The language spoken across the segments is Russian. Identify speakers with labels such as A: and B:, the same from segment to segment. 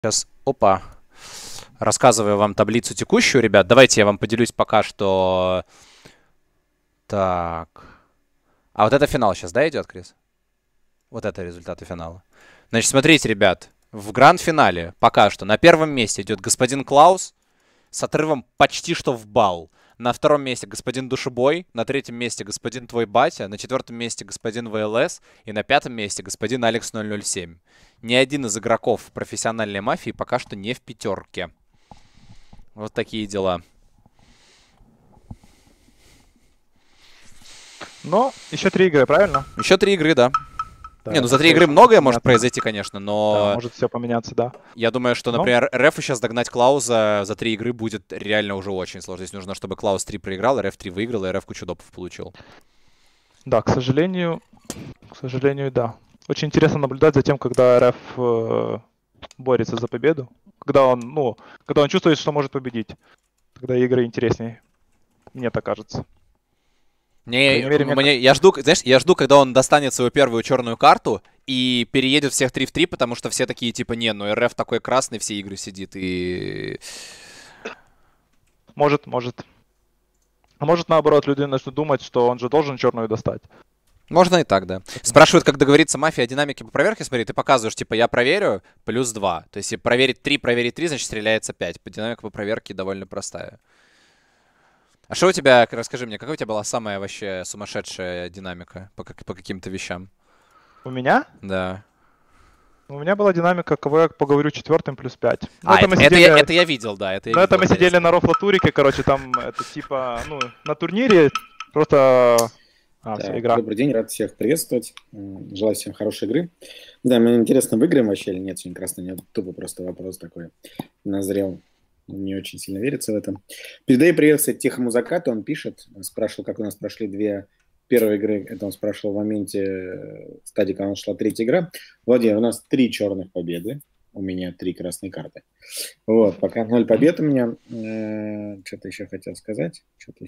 A: Сейчас, опа, рассказываю вам таблицу текущую, ребят. Давайте я вам поделюсь пока что. Так. А вот это финал сейчас, да, идет, Крис? Вот это результаты финала. Значит, смотрите, ребят. В гранд-финале пока что на первом месте идет господин Клаус с отрывом почти что в балл. На втором месте господин Душебой, на третьем месте господин Твой Батя, на четвертом месте господин ВЛС и на пятом месте господин Алекс 007. Ни один из игроков профессиональной мафии пока что не в пятерке. Вот такие дела.
B: Но еще 3 игры, правильно?
A: Еще 3 игры, да.
B: Да,
A: Не, ну
B: это
A: за 3
B: всё
A: игры
B: очень
A: многое
B: понятно.
A: может произойти, конечно,
B: Да,
A: но
B: может все поменяться, да.
A: я думаю, что,
B: Но
A: например, Рефу сейчас догнать Клауза за 3 игры будет реально уже очень сложно. Здесь нужно, чтобы Клауз 3 проиграл, Реф 3 выиграл, и Реф кучу допов получил.
B: да, к сожалению, да. Очень интересно наблюдать за тем, когда РФ борется за победу. Когда он чувствует, что может победить. Тогда игры интереснее. Мне так кажется. По крайней мере,
A: Я жду, знаешь, я жду, когда он достанет свою первую черную карту и переедет всех 3 в 3, потому что все такие, типа, не, ну РФ такой красный, все игры сидит, и...
B: Может. А может, наоборот, люди начнут думать, что он же должен черную достать.
A: Можно и так, да. Спрашивают, как договориться мафия о динамике по проверке. Смотри, ты показываешь, типа, я проверю, плюс 2. То есть, если проверить 3, значит, стреляется 5. Динамика по проверке довольно простая. А что у тебя, расскажи мне, какая у тебя была самая вообще сумасшедшая динамика по каким-то вещам?
B: У меня?
A: Да.
B: У меня была динамика, кого я поговорю четвертым плюс 5.
A: Это я видел, да. Это я
B: Ну, это
A: видел
B: мы сидели на рофлатурике, короче, там это типа, на турнире просто...
C: Так,
B: игра.
C: добрый день, рад всех приветствовать. Желаю всем хорошей игры. Да, мне интересно, выиграем вообще или нет сегодня красный. Нет, тупо просто вопрос такой назрел. Не очень сильно верится в это. Передаю привет, кстати, Тихому Закату. Он пишет, спрашивал, как у нас прошли 2 первые игры. Это он спрашивал в моменте стадии, когда у нас шла 3-я игра. Владимир, у нас 3 черных победы. У меня 3 красные карты. Вот, пока 0 побед у меня. Что-то еще хотел сказать.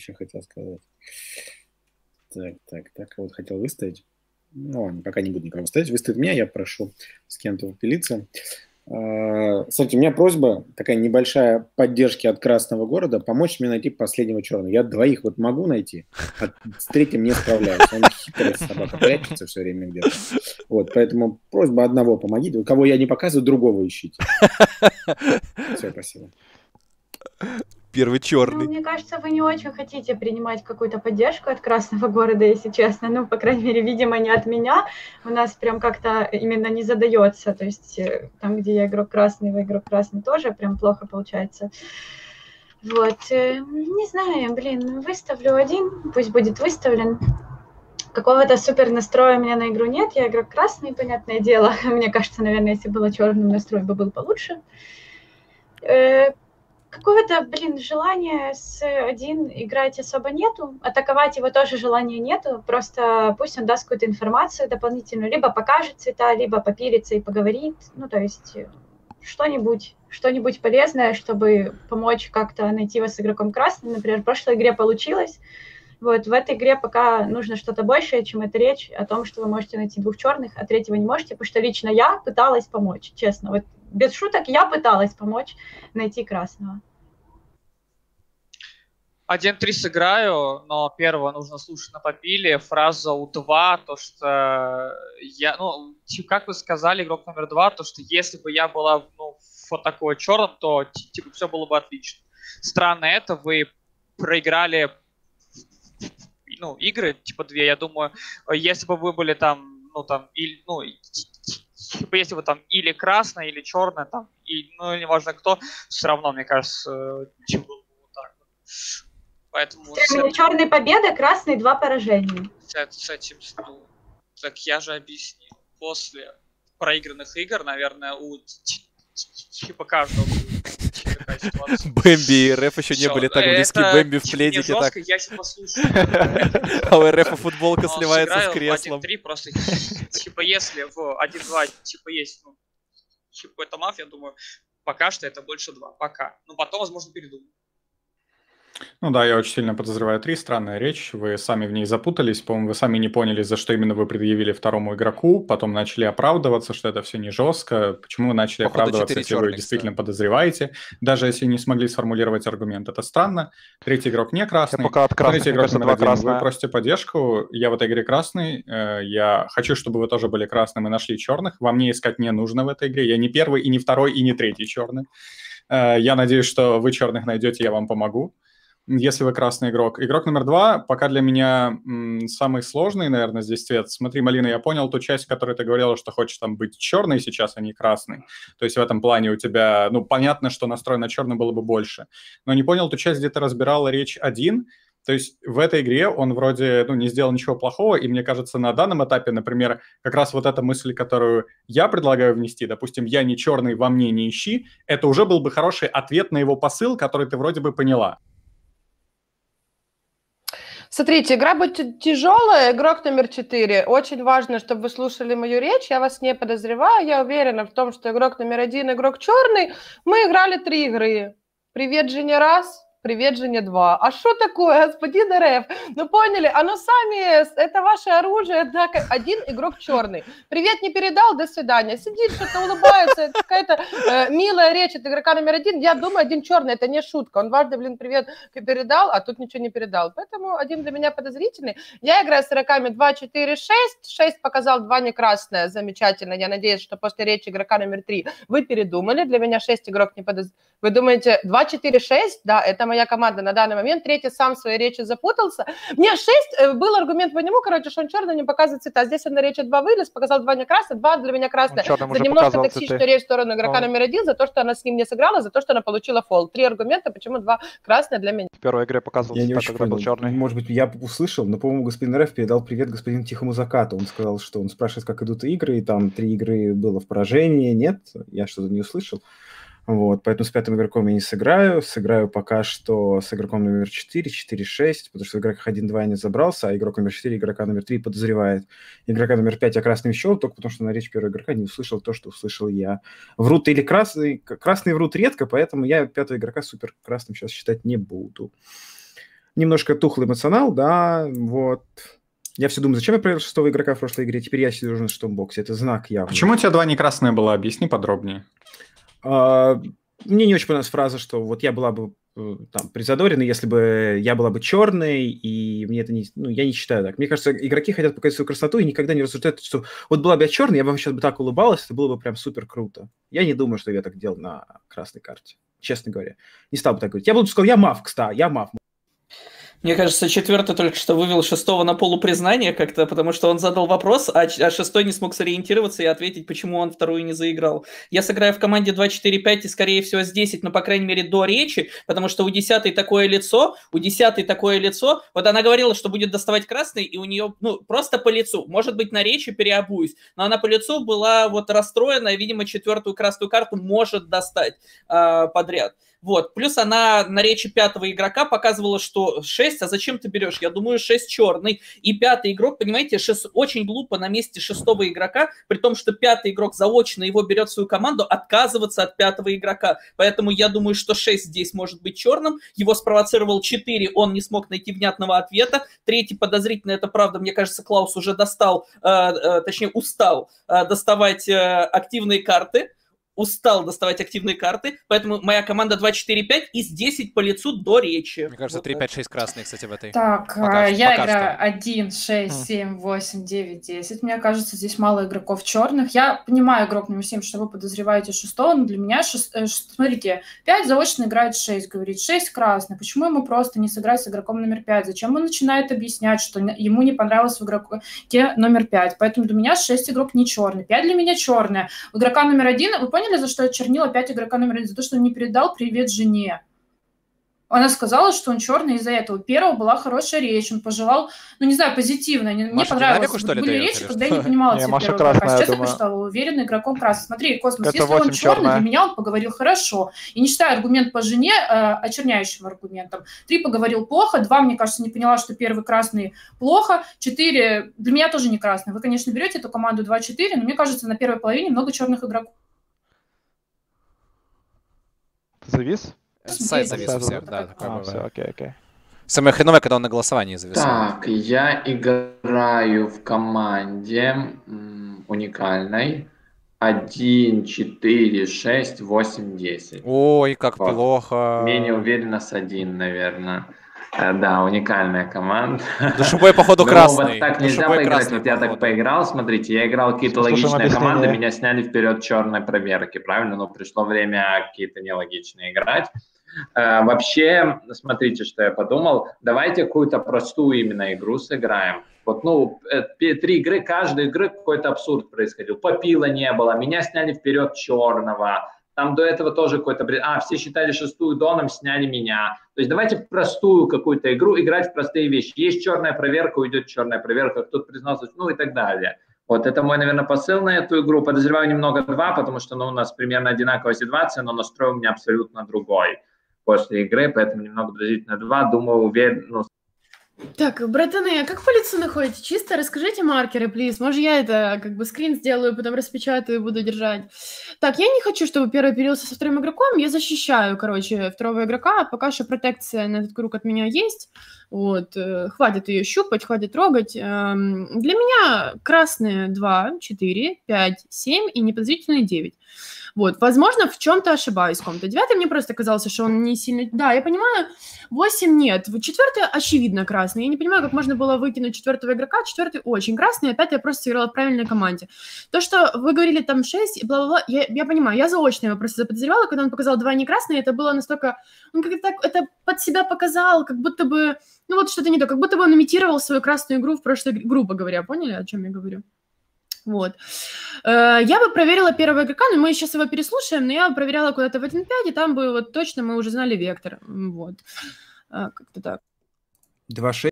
C: Так, вот хотел выставить. Ну ладно, пока не буду никого ставить. Выставить меня, я прошу с кем-то попилиться. Кстати, у меня просьба, такая небольшая поддержки от Красного города, помочь мне найти последнего черного. Я 2 вот могу найти, а с 3-м не справляюсь. Он хитрый собака, прячется все время где-то. Вот, поэтому просьба одного помогите. Кого я не показываю, другого ищите. Все, спасибо.
A: Первый черный.
D: Ну, мне кажется, вы не очень хотите принимать какую-то поддержку от Красного города, если честно. Ну, по крайней мере, видимо, не от меня. У нас прям как-то именно не задается. То есть там, где я игрок красный, вы игрок красный тоже прям плохо получается. Вот. Не знаю, блин, выставлю один, пусть будет выставлен. Какого-то супер настроя у меня на игру нет. Я игрок красный, понятное дело. Мне кажется, наверное, если было черным, настрой бы был получше. Какого-то, желания с один играть особо нету, атаковать его тоже желания нету, просто пусть он даст какую-то информацию дополнительную, либо покажет цвета, либо попилится и поговорит, ну, то есть что-нибудь полезное, чтобы помочь как-то найти вас с игроком красным, например, в прошлой игре получилось. Вот, в этой игре пока нужно что-то большее, чем это речь о том, что вы можете найти 2 черных, а 3-го не можете, потому что лично я пыталась помочь, честно. Вот без шуток, я пыталась помочь найти красного.
E: 1-3 сыграю, но первого нужно слушать на попиле. Фраза У2, то что я, как вы сказали, игрок номер 2, то что если бы я была в такой черном, то типа все было бы отлично. Странно это, вы проиграли игры, типа 2, я думаю, если бы вы были там, если бы там или красное, или черное, там, неважно кто, все равно, мне кажется, было бы вот так. Поэтому...
D: Черный победа, красный 2 поражения.
E: С этим, так я же объяснил. После проигранных игр, наверное, у типа каждого такая ситуация.
A: Бэмби и РФ еще не были так близки. Бэмби в пледике так.
E: Я послушаю.
A: А у РФ футболка сливается с креслом.
E: 1-3 просто, типа, если в 1-2, типа, есть, это мафия, я думаю, пока что это больше 2. Пока. Но потом, возможно, передумаю.
F: Ну да, я очень сильно подозреваю 3. Странная речь. Вы сами в ней запутались. По-моему, вы сами не поняли, за что именно вы предъявили второму игроку. Потом начали оправдываться, что это все не жестко. Почему вы начали
A: Походу,
F: оправдываться,
A: 4
F: если вы
A: черных
F: действительно
A: ставят.
F: подозреваете? Даже если не смогли сформулировать аргумент. Это странно. Третий игрок не
B: Я
F: красный.
B: пока от красных,
F: Третий
B: мне
F: игрок
B: кажется,
F: номер
B: 2
F: 1. Вы
B: красные.
F: просите поддержку. Я в этой игре красный. Я хочу, чтобы вы тоже были красным и нашли черных. Вам не искать не нужно в этой игре. Я не первый, и не второй, и не третий черный. Я надеюсь, что вы черных найдете, я вам помогу. Если вы красный игрок. Игрок номер 2, пока для меня самый сложный, наверное, здесь цвет. Смотри, Малина, я понял ту часть, в которой ты говорила, что хочешь там быть черный сейчас, а не красный. То есть в этом плане у тебя, ну, понятно, что настрой на черный было бы больше. Но не понял ту часть, где ты разбирала речь 1. То есть в этой игре он вроде, ну, не сделал ничего плохого, и мне кажется, на данном этапе, например, как раз вот эта мысль, которую я предлагаю внести, допустим, я не черный, во мне не ищи, это уже был бы хороший ответ на его посыл, который ты вроде бы поняла.
G: Смотрите, игра будет тяжелая, игрок номер 4. Очень важно, чтобы вы слушали мою речь, я вас не подозреваю, я уверена в том, что игрок номер 1, игрок черный, мы играли 3 игры. Привет, Женя, раз, привет, Женя, 2. А что такое, господин РФ? Ну поняли, оно сами, это ваше оружие, однако один игрок черный. Привет не передал, до свидания. Сидит, что-то улыбается, это какая-то милая речь от игрока номер 1. Я думаю, один черный, это не шутка. Он дважды, привет передал, а тут ничего не передал. Поэтому один для меня подозрительный. Я играю с игроками 2, 4, 6. 6 показал, 2 не красное, замечательно. Я надеюсь, что после речи игрока номер 3 вы передумали. Для меня 6 игрок не подозрительный. Вы думаете, 2, 4, 6? Да, это моя команда на данный момент. 3 сам в своей речи запутался. Мне 6 был аргумент по нему, короче, что он черный не показывает цвета. Здесь он на речи 2 вылез, показал 2 не красные, 2 для меня красные. За немножко токсичную речь в сторону игрока номер 1, за то, что она с ним не сыграла, за то, что она получила фол. 3 аргумента, почему 2 красные для меня.
B: В первой игре показывал
H: Я не
B: цвета,
H: очень
B: когда
H: понял.
B: был черный.
H: Может быть, я услышал, но, по-моему, господин РФ передал привет господину Тихому Закату. Он сказал, что он спрашивает, как идут игры, и там 3 игры было в поражении. Нет, я что-то не услышал. Вот, поэтому с 5-м игроком я не сыграю. Сыграю пока что с игроком номер 4, 4-6, потому что в игроках 1-2 я не забрался, а игрок номер 4, игрока номер 3 подозревает. Игрока номер 5 я красным вещал, только потому что на речь первого игрока не услышал то, что услышал я. Врут или красные врут редко, поэтому я 5-го игрока супер красным сейчас считать не буду. Немножко тухлый эмоционал, да, вот. Я все думаю, зачем я проверил 6-го игрока в прошлой игре, теперь я сижу на 6-м боксе, это знак явно.
F: Почему у тебя 2 не красные было? Объясни подробнее.
H: Мне не очень понравилась фраза, что вот я была бы там призадорена, если бы я была бы черной, и мне это не... Ну, я не считаю так. Мне кажется, игроки хотят показать свою красоту и никогда не рассуждают, что вот была бы я черной, я бы вам сейчас бы так улыбалась, это было бы прям супер круто. Я не думаю, что я так делал на красной карте, честно говоря. Не стал бы так говорить. Я бы лучше сказал, я мав, кстати, я мав.
I: Мне кажется, 4-й только что вывел 6-го на полупризнание как-то, потому что он задал вопрос, а 6-й не смог сориентироваться и ответить, почему он 2-ю не заиграл. Я сыграю в команде 2-4-5 и, скорее всего, с 10, но, по крайней мере, до речи, потому что у 10-й такое лицо, вот она говорила, что будет доставать красный, и у нее, ну, просто по лицу, может быть, на речи переобуюсь, но она по лицу была вот расстроена, и, видимо, 4-ю красную карту может достать подряд. Вот, плюс она на речи 5-го игрока показывала, что 6, а зачем ты берешь? Я думаю, 6 черный. И 5-й игрок, понимаете, очень глупо на месте 6-го игрока, при том, что 5-й игрок заочно его берет в свою команду, отказываться от 5-го игрока. Поэтому я думаю, что 6 здесь может быть черным. Его спровоцировал 4, он не смог найти внятного ответа. 3-й подозрительно, это правда, мне кажется, Клаус уже устал доставать активные карты. Поэтому моя команда 2-4-5 из 10 по лицу до речи.
A: Мне кажется, 3-5-6 красные, кстати, в этой.
J: Так, я играю 1, 6, 7, 8, 9, 10. Мне кажется, здесь мало игроков черных. Я понимаю, игрок номер 7, что вы подозреваете 6-го, но для меня, смотрите, 5 заочно играет 6, говорит, 6 красный. Почему ему просто не сыграть с игроком номер 5? Зачем он начинает объяснять, что ему не понравилось в игроке номер 5? Поэтому для меня 6 игрок не черный, 5 для меня черная. У игрока номер 1, вы поняли, за что я чернила 5 игрока номер 1? За то, что он не передал привет жене. Она сказала, что он черный из-за этого. Первого была хорошая речь, он пожелал, ну, не знаю, позитивно. Мне понравилось. Были речи, когда я не понимала цвет первого игрока. Сейчас я прочитала, уверенно, игроком красный. Смотри, Космос, если он черный, для меня он поговорил хорошо. И не считаю аргумент по жене очерняющим аргументом. 3 поговорил плохо, 2, мне кажется, не поняла, что первый красный плохо, 4 для меня тоже не красный. Вы, конечно, берете эту команду 2-4, но мне кажется, на первой половине много черных игроков.
B: Завис?
A: Сайт завис у всех, да.
B: Все, окей.
A: Самое хреновое, когда он на голосовании зависает.
K: Так, я играю в команде уникальной 1, 4, 6, 8, 10.
A: Ой, как
K: Вот.
A: плохо.
K: Менее уверенно с 1, наверное. Да, уникальная команда.
A: Душевой, походу, красный.
K: Вот так нельзя
A: Душевой
K: поиграть.
A: красный,
K: Вот я так
A: походу.
K: поиграл, смотрите, я играл какие-то логичные команды, меня сняли вперед черной проверки, правильно? Но пришло время какие-то нелогичные играть. Вообще, смотрите, что я подумал. Давайте какую-то простую именно игру сыграем. Вот, 3 игры, каждой игры какой-то абсурд происходил. Попила не было, меня сняли вперед черного. Там до этого тоже какой-то... все считали шестую доном, сняли меня. То есть давайте в простую какую-то игру играть в простые вещи. Есть черная проверка, уйдет черная проверка, кто-то признался, и так далее. Вот это мой, наверное, посыл на эту игру. Подозреваю немного 2, потому что у нас примерно одинаковая ситуация, но настрой у меня абсолютно другой после игры, поэтому немного подозрительно 2. Думаю, уверен...
L: Так, братаны, а как по лицу находите? Чисто расскажите маркеры, плиз. Может, я это скрин сделаю, потом распечатаю и буду держать. Так, я не хочу, чтобы первый пилился со вторым игроком. Я защищаю, второго игрока. Пока что протекция на этот круг от меня есть. Вот. Хватит ее щупать, хватит трогать. Для меня красные 2, 4, 5, 7 и неподозрительные 9. Вот, возможно, в чем-то ошибаюсь, в ком-то. 9 мне просто казался, что он не сильно... Да, я понимаю, 8 нет. 4 очевидно красный. Я не понимаю, как можно было выкинуть 4 игрока. 4 очень красный, опять я просто играла в правильной команде. То, что вы говорили там 6 и бла-бла-бла, я понимаю, я заочно его просто заподозревала, когда он показал 2 не красные, это было настолько... Он как-то так это под себя показал, как будто бы... что-то не то, как будто бы он имитировал свою красную игру в прошлой... Грубо говоря, поняли, о чем я говорю? Вот. Я бы проверила первого игрока, но мы сейчас его переслушаем, но я бы проверяла куда-то в 1.5, и там бы точно мы уже знали вектор. Вот. Как-то так.
H: 2-6.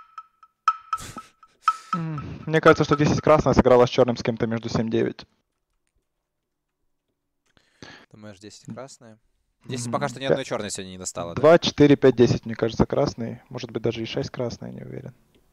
B: Мне кажется, что 10 красная сыграла с черным с кем-то между 7-9.
A: Думаешь, 10 красные? 10 пока что ни одной черной сегодня не достало.
B: 2, 4, 5, 10, мне кажется, красный. Может быть, даже и 6 красный, не уверен.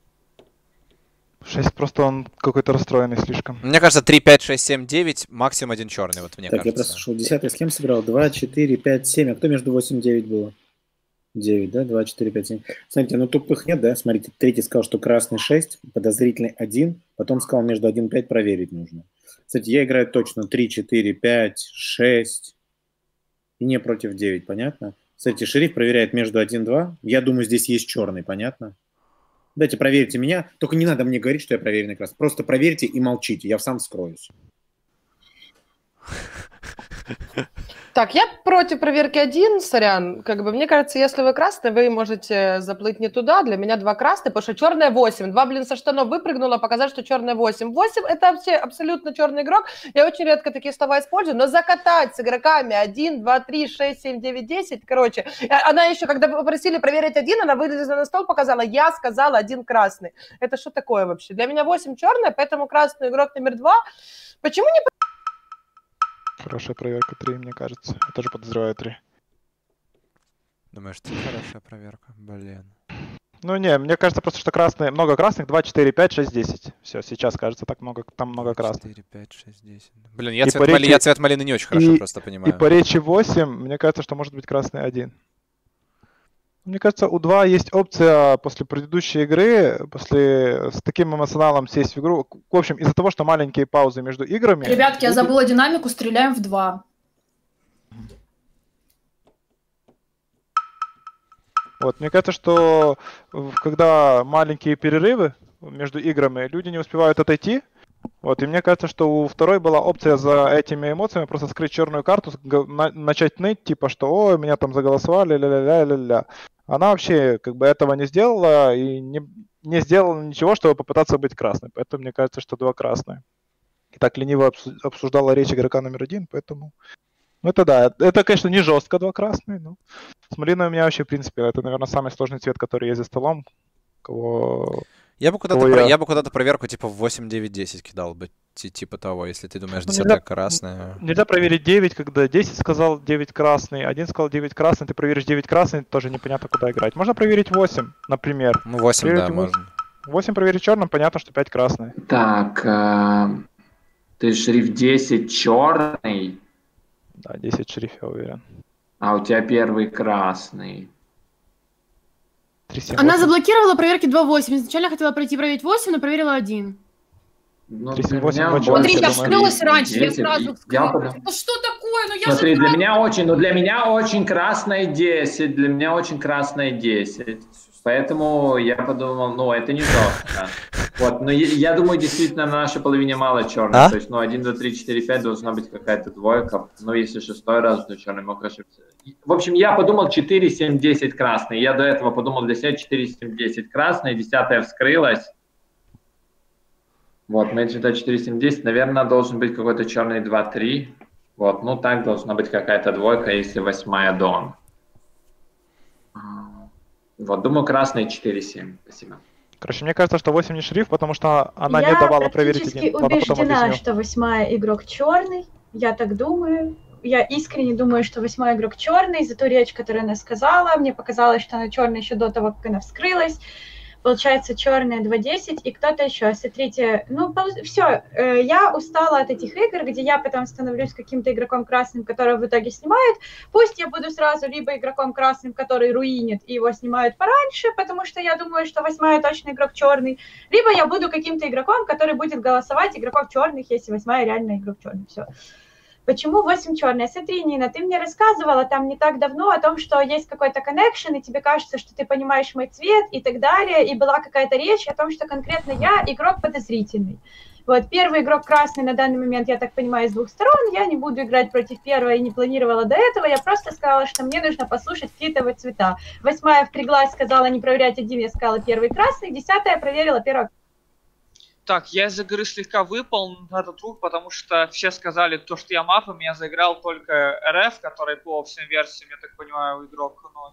B: 6 просто он какой-то расстроенный слишком.
A: Мне кажется, 3, 5, 6, 7, 9, максимум 1 черный, вот мне кажется.
C: Я просто шел 10 с кем сыграл? 2, 4, 5, 7. А кто между 8 и 9 было? 9, да? 2, 4, 5, 7. Смотрите, тупых нет, да? Смотрите, третий сказал, что красный 6, подозрительный 1, потом сказал, между 1 и 5 проверить нужно. Кстати, я играю точно 3, 4, 5, 6 и не против 9, понятно? Кстати, шериф проверяет между 1 и 2. Я думаю, здесь есть черный, понятно? Дайте, проверьте меня. Только не надо мне говорить, что я проверенный красный. Просто проверьте и молчите. Я сам вскроюсь.
G: Так, я против проверки 1, сорян. Мне кажется, если вы красный, вы можете заплыть не туда. Для меня 2 красные, потому что черная 8. 2, со штанов выпрыгнула, показать, что черная 8. 8 – это вообще абсолютно черный игрок. Я очень редко такие слова использую, но закатать с игроками 1, 2, 3, 6, 7, 9, 10, она еще, когда попросили проверить 1, она вылезла на стол, показала, я сказала 1 красный. Это что такое вообще? Для меня 8 черная, поэтому красный игрок номер 2. Почему не...
B: Хорошая проверка 3, мне кажется. Я тоже подозреваю 3.
A: Думаешь, это хорошая проверка? Блин.
B: Мне кажется просто, что красные, много красных, 2, 4, 5, 6, 10. Все, сейчас кажется, там много красных.
A: 4, 5, 6, 10. Блин, я цвет малины не очень хорошо просто понимаю.
B: И по речи 8, мне кажется, что может быть красный 1. Мне кажется, у 2 есть опция после предыдущей игры, с таким эмоционалом сесть в игру. В общем, из-за того, что маленькие паузы между играми...
J: Ребятки, я забыла динамику, стреляем в 2.
B: Вот, мне кажется, что когда маленькие перерывы между играми, люди не успевают отойти. Вот, и мне кажется, что у второй была опция за этими эмоциями просто скрыть черную карту, начать ныть, типа, что «Ой, меня там заголосовали, ля-ля-ля-ля-ля». Она вообще этого не сделала и не сделала ничего, чтобы попытаться быть красной. Поэтому мне кажется, что 2 красные. И так лениво обсуждала речь игрока номер 1, поэтому... это да, это, конечно, не жестко 2 красные, но с малиной у меня вообще, в принципе, это, наверное, самый сложный цвет, который есть за столом.
A: Я бы куда-то проверку типа в 8, 9, 10 кидал бы, типа того, если ты думаешь, 10 красная.
B: Нельзя проверить 9, когда 10 сказал 9 красный, 1 сказал 9 красный, ты проверишь 9 красный, тоже непонятно, куда играть. Можно проверить 8, например.
A: 8,
B: проверить
A: да, можно.
B: 8 проверить черным, понятно, что 5 красный.
K: Так, ты шрифт 10 черный.
B: Да, 10 шрифт, я уверен.
K: А у тебя первый красный.
L: Она заблокировала проверки 2.8. Изначально хотела пройти проверить 8, но проверила 1.
K: Ну,
J: смотри, я вскрылась раньше, я сразу вскрылась. Ну что такое? Ну я
K: смотри,
J: же
K: для меня очень красное 10. Для меня очень красное 10. Поэтому я подумал, ну, это не жестко. Вот, но я думаю, действительно, на нашей половине мало черных. То есть, ну, 1, 2, 3, 4, 5 должна быть какая-то двойка. Ну, если шестой раз, то черный мог ошибиться. В общем, я подумал 4, 7, 10 красный. Я до этого подумал для себя 4, 7, 10 красный. 10-я вскрылась. Вот, мы считаем 4, 7, 10. Наверное, должен быть какой-то черный 2, 3. Вот, ну, так должна быть какая-то двойка, если 8-я дон. Вот, думаю, красный 4-7. Спасибо.
B: Короче, мне кажется, что 8 не шрифт, потому что она не давала проверить один.
D: Я практически убеждена, что 8-я игрок черный. Я так думаю. Я искренне думаю, что 8-я игрок черный. За ту речь, которую она сказала, мне показалось, что она черная еще до того, как она вскрылась. Получается, черная 2.10 и кто-то еще. Смотрите, ну, все, я устала от этих игр, где я потом становлюсь каким-то игроком красным, которого в итоге снимают. Пусть я буду сразу либо игроком красным, который руинит, и его снимают пораньше, потому что я думаю, что 8-я точно игрок черный, либо я буду каким-то игроком, который будет голосовать игроков черных, если 8-я реально игрок черный. Все. Почему 8 черная? Смотри, Нина, ты мне рассказывала там не так давно о том, что есть какой-то коннекшн, и тебе кажется, что ты понимаешь мой цвет и так далее, и была какая-то речь о том, что конкретно я игрок подозрительный. Вот, первый игрок красный на данный момент, я так понимаю, с двух сторон, я не буду играть против первого и не планировала до этого, я просто сказала, что мне нужно послушать какие-то цвета. 8-я впряглась, сказала не проверять один, я сказала первый красный, 10-я проверила первого.
E: Так, я из игры слегка выпал на этот рук, потому что все сказали то, что я мафом, я заиграл только РФ, который по всем версиям, я так понимаю, игрок, ну,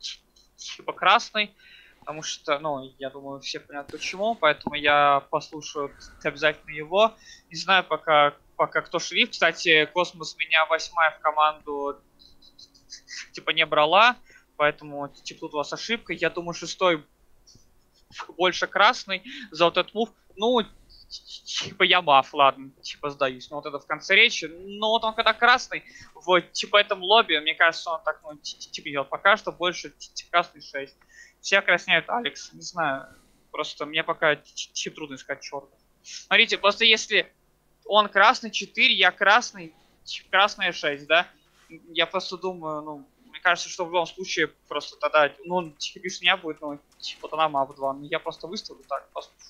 E: типа красный, потому что, ну, я думаю, все понятно почему, поэтому я послушаю обязательно его. Не знаю пока кто шрифт. Кстати, Космос меня 8-я в команду, типа, не брала, поэтому, типа, тут у вас ошибка. Я думаю, 6-й больше красный за вот этот мув. Ну, типа, я маф, ладно, типа, сдаюсь. Но вот это в конце речи. Но вот он когда красный, вот, типа, этом лобби, мне кажется, он так, ну, типа, делал. Пока что больше, типа, красный 6. Все краснеют Алекс, не знаю. Просто мне пока, типа, трудно искать черных. Смотрите, просто если он красный 4, я красный, типа, красная 6, да? Я просто думаю, ну, мне кажется, что в любом случае просто тогда, ну, типа, без меня будет, ну, типа, вот она маф 2. Ну, я просто выставлю так, послушаю.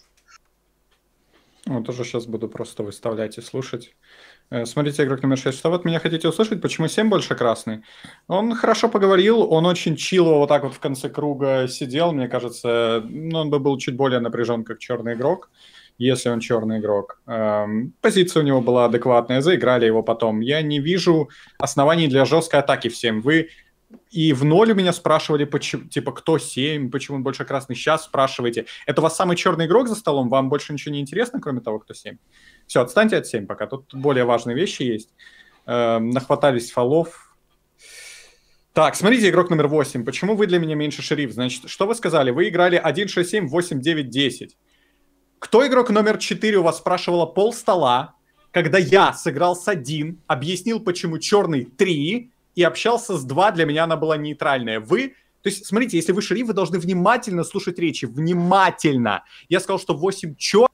F: Вот тоже сейчас буду просто выставлять и слушать. Смотрите, игрок номер 6. Что вы от меня хотите услышать? Почему 7 больше красный? Он хорошо поговорил, он очень чило вот так вот в конце круга сидел. Мне кажется, он бы был чуть более напряжен, как черный игрок, если он черный игрок. Позиция у него была адекватная, заиграли его потом. Я не вижу оснований для жесткой атаки в 7. Вы и в 0 у меня спрашивали, почему, типа, кто 7, почему он больше красный. Сейчас спрашиваете. Это у вас самый черный игрок за столом? Вам больше ничего не интересно, кроме того, кто 7? Все, отстаньте от 7 пока. Тут более важные вещи есть. Нахватались фолов. Так, смотрите, игрок номер 8. Почему вы для меня меньше шериф? Значит, что вы сказали? Вы играли 1, 6, 7, 8, 9, 10. Кто игрок номер 4 у вас спрашивала пол стола, когда я сыграл с 1, объяснил, почему черный 3, и общался с 2, для меня она была нейтральная. Вы, то есть, смотрите, если вы шериф, вы должны внимательно слушать речи. Внимательно. Я сказал, что 8 черных.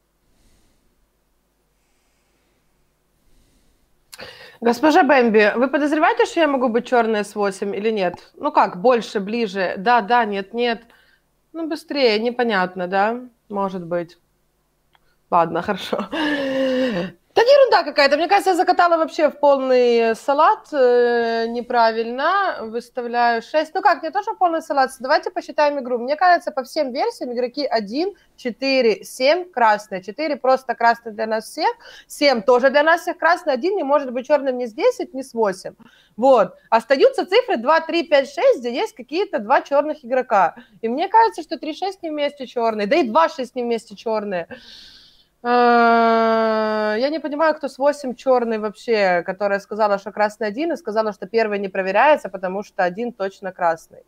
G: Госпожа Бэмби, вы подозреваете, что я могу быть черная с 8 или нет? Ну как, больше, ближе, да, нет, нет. Ну быстрее, непонятно, да? Может быть. Ладно, хорошо. Да ерунда какая-то. Мне кажется, я закатала вообще в полный салат неправильно. Выставляю 6. Ну как, не то, что полный салат. Давайте посчитаем игру. Мне кажется, по всем версиям игроки 1, 4, 7 красные. 4 просто красный для нас всех. 7 тоже для нас всех красный. 1 не может быть черным ни с 10, ни с 8. Вот. Остаются цифры 2, 3, 5, 6, где есть какие-то 2 черных игрока. И мне кажется, что 3, 6 не вместе черные. Да и 2, 6 не вместе черные. Я не понимаю, кто с 8 черный вообще, которая сказала, что красный 1, и сказала, что первый не проверяется, потому что 1 точно красный.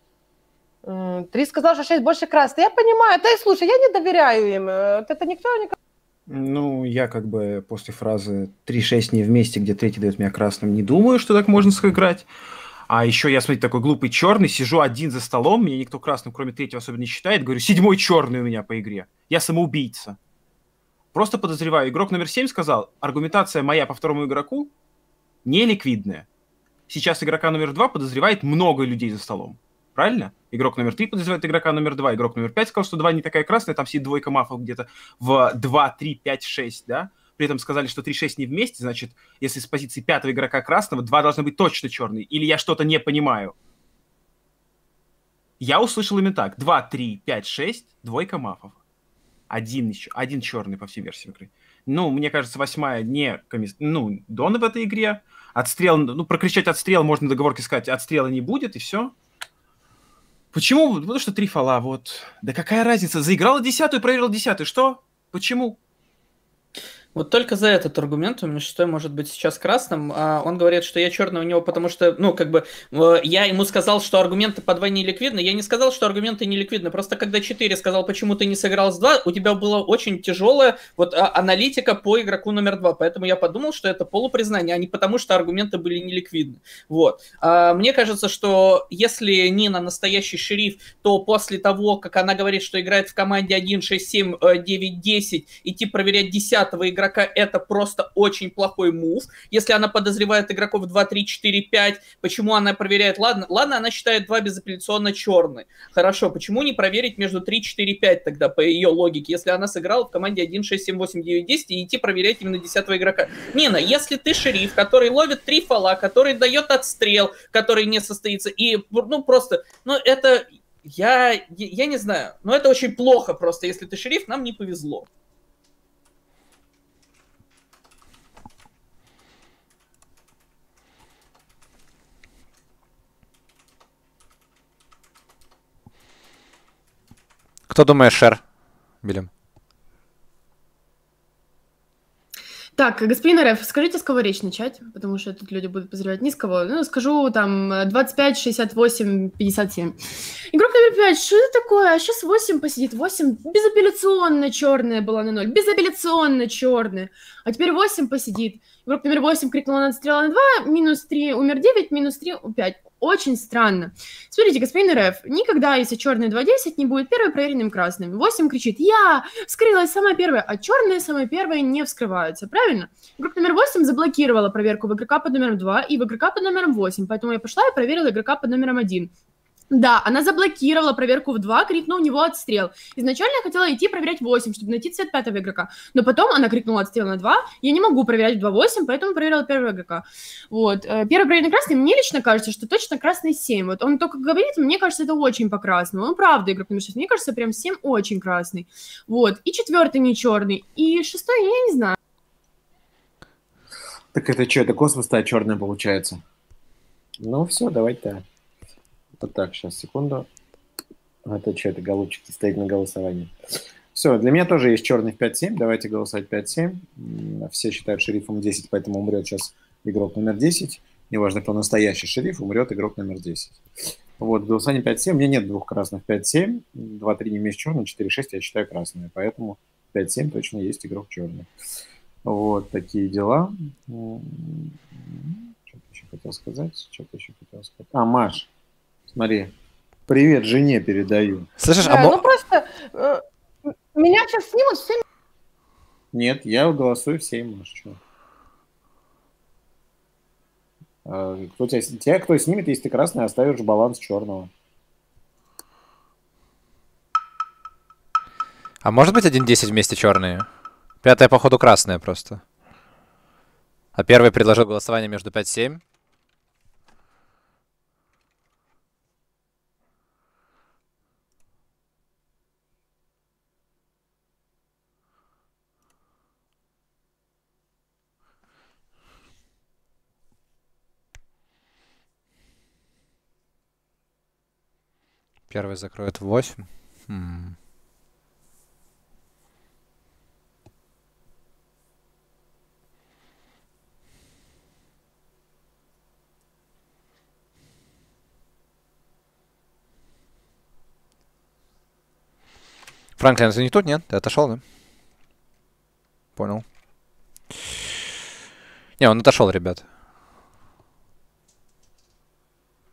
G: 3 сказал, что 6 больше красный. Я понимаю. Да и слушай, я не доверяю им. Это никто не...
H: Ну, я как бы после фразы 3-6 не вместе, где третий дает меня красным, не думаю, что так можно сыграть. А еще я, смотрите, такой глупый черный, сижу один за столом, меня никто красным, кроме третьего, особенно не считает. Говорю, 7-й черный у меня по игре. Я самоубийца. Просто подозреваю. Игрок номер 7 сказал, аргументация моя по второму игроку не ликвидная. Сейчас игрока номер 2 подозревает много людей за столом. Правильно? Игрок номер 3 подозревает игрока номер 2. Игрок номер 5 сказал, что 2 не такая красная, там сидит двойка мафов где-то в 2, 3, 5, 6, да? При этом сказали, что 3-6 не вместе, значит, если с позиции 5-го игрока красного, 2 должны быть точно черные. Или я что-то не понимаю. Я услышал именно так. 2, 3, 5, 6, двойка мафов. Один черный по всей версии игры. Ну, мне кажется, 8-я не Дон в этой игре. Отстрел, прокричать отстрел, можно договорки сказать, отстрела не будет, и все. Почему? Потому что 3 фола, вот. Да какая разница? Заиграла 10-ю, проверил 10-ю. Что? Почему?
I: Вот только за этот аргумент у меня 6-й может быть сейчас красным. Он говорит, что я черный у него, потому что, я ему сказал, что аргументы по 2 не ликвидны. Я не сказал, что аргументы не ликвидны. Просто когда 4 сказал, почему ты не сыграл с 2, у тебя была очень тяжелая аналитика по игроку номер 2. Поэтому я подумал, что это полупризнание, а не потому, что аргументы были не ликвидны. Вот. Мне кажется, что если Нина настоящий шериф, то после того, как она говорит, что играет в команде 1, 6, 7, 9, 10, идти проверять 10-го игрока, это просто очень плохой мув. Если она подозревает игроков 2, 3, 4, 5, почему она проверяет? Ладно, она считает 2 безапелляционно черный. Хорошо, почему не проверить между 3, 4, 5 тогда, по ее логике, если она сыграла в команде 1, 6, 7, 8, 9, 10 и идти проверять именно 10-го игрока? Нина, если ты шериф, который ловит 3 фола, который дает отстрел, который не состоится, и, это... Я не знаю, но это очень плохо просто, если ты шериф, нам не повезло.
A: Кто думает шер, Билем?
L: Так, господин РФ, скажите, с кого речь начать, потому что тут люди будут подозревать не с кого. Скажу там 25, 68, 57. Игрок номер 5, что это такое? А сейчас 8 посидит. 8 безапелляционно черная была на 0. Безапелляционно черная. А теперь 8 посидит. Игрок номер 8 крикнул на отстрел на 2, минус 3, умер 9, минус 3, 5. Очень странно. Смотрите, господин РФ, никогда, если черный 2-10, не будет первой проверенным красным. 8 кричит, я вскрылась самая первая, а черные самые первые не вскрываются, правильно? Игрок номер 8 заблокировала проверку в игрока под номером 2 и в игрока под номером 8, поэтому я пошла и проверила игрока под номером 1. Да, она заблокировала проверку в 2, крикнув у него отстрел. Изначально я хотела идти проверять 8, чтобы найти цвет 5-го игрока. Но потом она крикнула отстрел на 2. Я не могу проверять 2-8, поэтому проверила 1-го игрока. Вот. Первый проверенный красный, мне лично кажется, что точно красный 7. Вот он только говорит, мне кажется, это очень по красному. Он правда игрок номер 6. Мне кажется, прям 7 очень красный. Вот. И 4-й не черный. И 6-й я не знаю.
C: Так это что, это космос-то черная получается? Ну все, давайте-то. Вот так, сейчас, секунду. Это что, это голубчик стоит на голосовании. Все, для меня тоже есть черный в 5-7. Давайте голосовать 5-7. Все считают шерифом 10, поэтому умрет сейчас игрок номер 10. Неважно, кто настоящий шериф, умрет игрок номер 10. Вот, голосование 5-7. У меня нет двух красных 5-7. 2-3 не имеешь черный, 4-6 я считаю красные. Поэтому 5-7 точно есть игрок черный. Вот такие дела. Что-то еще хотел сказать. Маш. Смотри, привет жене передаю.
A: Слышишь,
G: Ну просто меня сейчас снимут все.
C: Нет, я голосую все, Маш. Тебя кто снимет, если ты красный, оставишь баланс черного.
A: А может быть 1-10 вместе черные? 5-я, походу, красная просто. А первый предложил голосование между 5-7. Первый закроет 8. Франклин, ты не тут, нет? Ты отошел, да? Понял. Не, он отошел, ребят.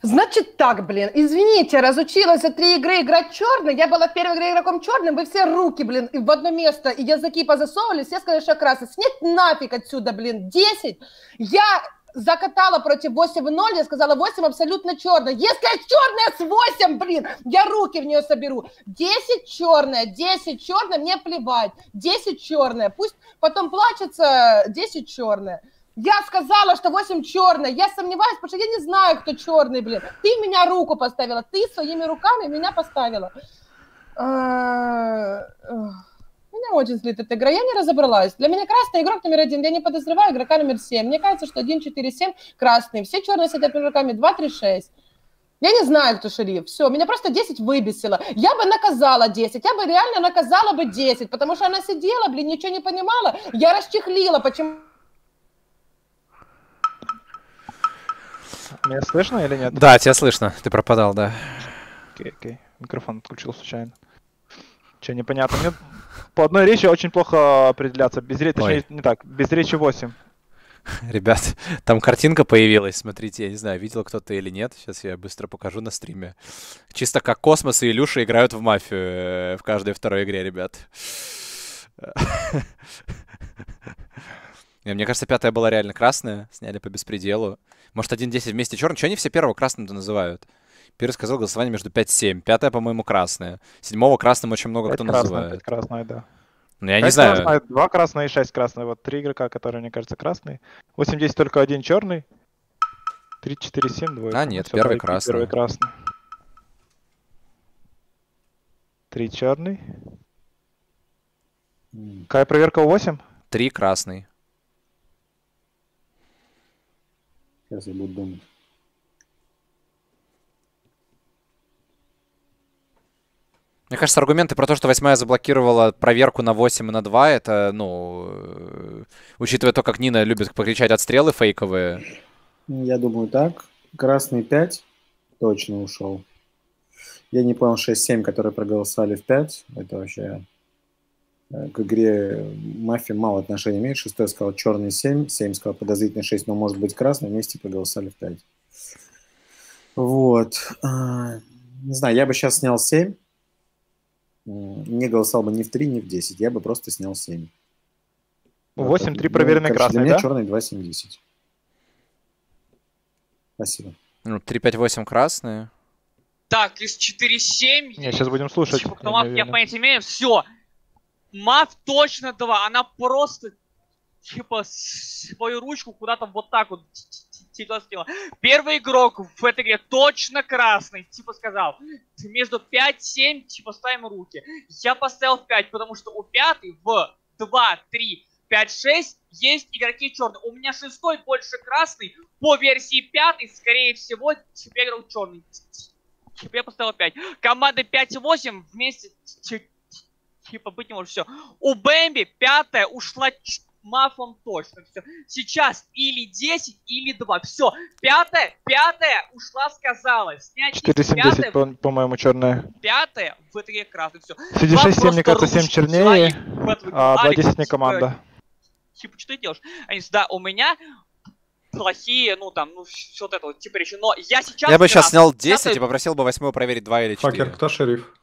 G: Значит так, блин, извините, разучилась за 3 игры играть черный, я была в первой игре игроком черным, вы все руки, блин, в одно место и языки позасовывали, все сказали, что красный. Снять нафиг отсюда, блин, 10. Я закатала против 8-0, я сказала 8 абсолютно черная. Если черная с 8, блин, я руки в нее соберу. 10 черная, мне плевать. 10 черная, пусть потом плачется, 10 черная. Я сказала, что 8 черная. Я сомневаюсь, потому что я не знаю, кто черный, блин. Ты меня руку поставила. Ты своими руками меня поставила. Меня очень злит эта игра. Я не разобралась. Для меня красный игрок номер 1. Я не подозреваю игрока номер 7. Мне кажется, что 1, 4, 7 красный. Все черные сидят между руками. 2, 3, 6. Я не знаю, кто шериф. Все, меня просто 10 выбесило. Я бы наказала 10. Я бы реально наказала бы 10. Потому что она сидела, блин, ничего не понимала. Я расчехлила. Почему...
B: Меня слышно или нет?
A: Да, тебя слышно. Ты пропадал, да.
B: Окей. Микрофон отключил случайно. Че, непонятно. Мне по одной речи очень плохо определяться. Без речи, точнее, не так. Без речи 8.
A: Ребят, там картинка появилась. Смотрите, я не знаю, видел кто-то или нет. Сейчас я быстро покажу на стриме. Чисто как Космос и Илюша играют в мафию в каждой второй игре, ребят. Мне кажется, 5-я была реально красная. Сняли по беспределу. Может, 1-10 вместе черный. Чего они все первого красным-то называют? Первый сказал голосование между 5-7. 5-я, по-моему, красная. 7-го красным очень много кто называет.
B: 5 красная, да.
A: Ну, я не знаю.
B: Красная, 2 красные и 6 красные. Вот 3 игрока, которые, мне кажется, красные. 8-10 только 1 черный. 3-4-7 двойка.
A: А, нет, первый красный.
B: Первый красный. 3 черный. Какая проверка у 8?
A: 3 красный.
C: Сейчас я буду думать.
A: Мне кажется, аргументы про то, что 8-я заблокировала проверку на 8 и на 2, это, ну, учитывая то, как Нина любит покричать отстрелы фейковые.
C: Я думаю так. Красный 5 точно ушел. Я не понял 6-7, которые проголосовали в 5. Это вообще к игре мафия мало отношения имеет. 6 сказал черный 7, 7 сказал подозрительный 6, но может быть красный. Вместе проголосовали в 5. Вот. Не знаю, я бы сейчас снял 7. Не голосовал бы ни в 3, ни в 10. Я бы просто снял 7.
B: 8, 3 проверенные красные,
C: для меня
B: да?
C: черный 2, 7, 10. Спасибо.
A: Ну, 3, 5, 8 красные.
E: Так, из 4-7...
B: Не, сейчас будем слушать.
E: Типа, кто маф, я понятия имею, все. Маф точно 2. Она просто, типа, свою ручку куда-то вот так вот скинула. Первый игрок в этой игре точно красный, типа сказал. Между 5-7, типа, ставим руки. Я поставил в 5, потому что у 5 в 2, 3, 5, 6 есть игроки черные. У меня 6-й больше красный. По версии 5, скорее всего, теперь игрок черный. Типа я поставил 5. Команды 5 и 8 вместе, типа, быть не может. Все. У Бэмби 5-я ушла мафом точно. Все. Сейчас или 10, или 2. Все. 5-я ушла, сказала. Снять
B: 4-7-10, по-моему, черная.
E: 5-я в этой игре красный. Все.
B: Среди 6-7, мне кажется, 7 чернее, а 2-10 не команда.
E: Типа, что ты делаешь? Они, да, у меня плохие, ну там, ну все вот это вот, типа речи. Но я сейчас...
A: Я бы сейчас снял 10 и попросил бы 8-ю проверить 2 или 4.
F: Факер, кто шериф?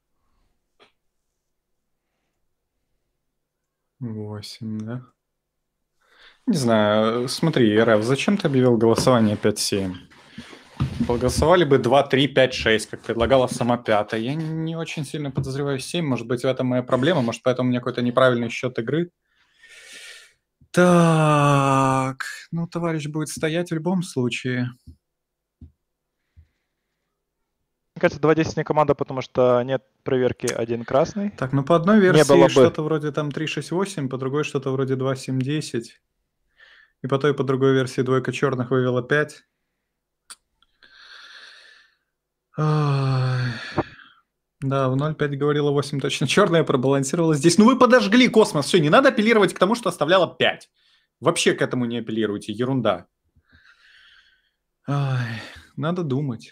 F: 8, да? Не знаю, смотри, РФ, зачем ты объявил голосование 5-7? Голосовали бы 2, 3, 5, 6, как предлагала сама 5-я. Я не очень сильно подозреваю 7, может быть, в этом моя проблема, может, поэтому у меня какой-то неправильный счет игры. Так, ну, товарищ будет стоять в любом случае.
B: Мне кажется, 2-10 не команда, потому что нет проверки 1 красный.
F: Так, ну по одной версии что-то вроде там 3-6-8, по другой что-то вроде 2-7-10. И по той, по другой версии двойка черных вывела 5. Ой. Да, в 0.5 говорила 8 точно черная, пробалансировала здесь. Ну вы подожгли космос, все, не надо апеллировать к тому, что оставляла 5. Вообще к этому не апеллируйте, ерунда. Ой, надо думать.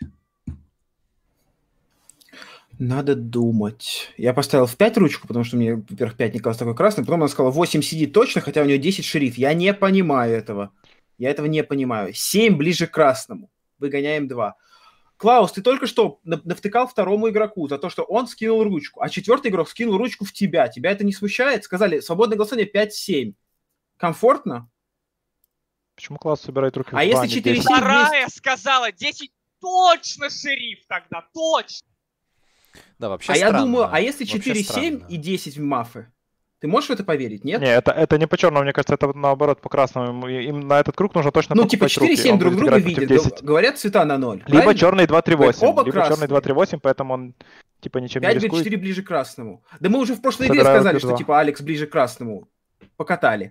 H: Надо думать. Я поставил в 5 ручку, потому что мне, во-первых, 5 не казалось такой красный. Потом она сказала, 8 сидит точно, хотя у нее 10 шериф. Я не понимаю этого. Я этого не понимаю. 7 ближе к красному. Выгоняем 2. Клаус, ты только что навтыкал второму игроку за то, что он скинул ручку, а четвертый игрок скинул ручку в тебя. Тебя это не смущает? Сказали, свободное голосование 5-7. Комфортно?
B: Почему Клаус собирает руки в
H: бане? Если 4-7
E: Вторая сказала, 10 точно шериф тогда, точно.
A: Да, вообще
H: я думаю, а если 4-7 и 10 в мафы? Ты можешь в это поверить, нет?
B: Не, это не по черному, мне кажется, это наоборот по красному. Им на этот круг нужно точно покупать руки.
H: 4-7 друг друга видят, говорят цвета на 0.
B: Либо черный 2-3-8, либо черный 2-3-8, поэтому он типа ничем не рискует.
H: 5-4 ближе к красному. Да мы уже в прошлой игре сказали, что типа Алекс ближе к красному. Покатали.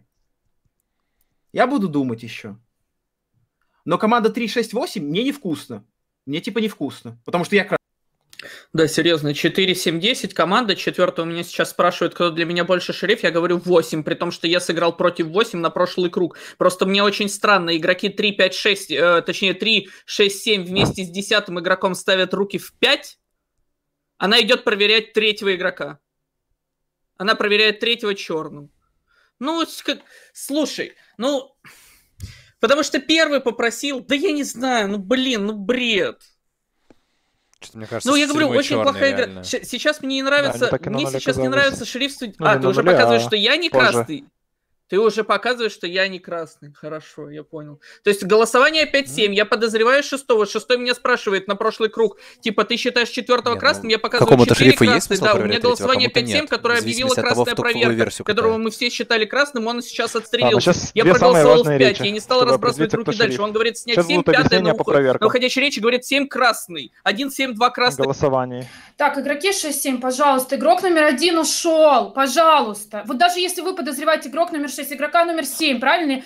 H: Я буду думать еще. Но команда 3-6-8 мне невкусно. Мне типа невкусно, потому что я красный.
I: Да, серьезно, 4-7-10, команда, четвертая у меня сейчас спрашивает, кто для меня больше шериф, я говорю 8, при том, что я сыграл против 8 на прошлый круг. Просто мне очень странно, игроки 3-5-6, точнее 3-6-7 вместе с 10-м игроком ставят руки в 5, она идет проверять третьего игрока. Она проверяет третьего черным. Ну, слушай, ну, потому что первый попросил, да я не знаю, ну блин, ну бред.
A: Что-то, мне кажется,
I: ну, я говорю, очень плохая игра.
A: Реально.
I: Сейчас мне не нравится,
B: да,
I: мне сейчас не нравится шерифство.
B: Ну,
I: ты уже показываешь, что я не
B: позже.
I: красный. Ты уже показываешь, что я не красный. Хорошо, я понял. То есть голосование 5-7. Я подозреваю шестого. Шестой меня спрашивает на прошлый круг. Типа, ты считаешь четвертого красным? Я показываю 4 красный. Да, у меня голосование 5-7, которое объявила красная проверка, которого мы все считали красным, он сейчас отстрелился. Я проголосовал в 5. Я не стал разбрасывать руки дальше. Он говорит, снять 7, 5 на ухо. На уходящей речи говорит 7 красный. 1-7, 2 красный.
B: Голосование.
J: Так, игроки 6-7, пожалуйста. Игрок номер 1 ушел. Пожалуйста. Вот даже если вы подозреваете игрок номер 6, игрока номер 7, правильно?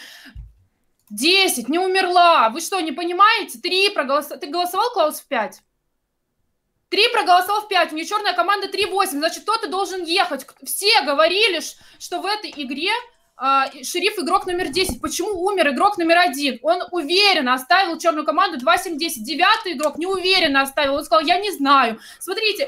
J: 10, не умерла. Вы что, не понимаете? 3 проголосовал. Ты голосовал, Клаус, в 5? 3 проголосовал в 5. У нее черная команда 3-8. Значит, кто-то должен ехать. Все говорили, что в этой игре шериф игрок номер 10. Почему умер игрок номер 1? Он уверенно оставил черную команду 2-7-10. 9-й игрок неуверенно оставил. Он сказал, я не знаю. Смотрите,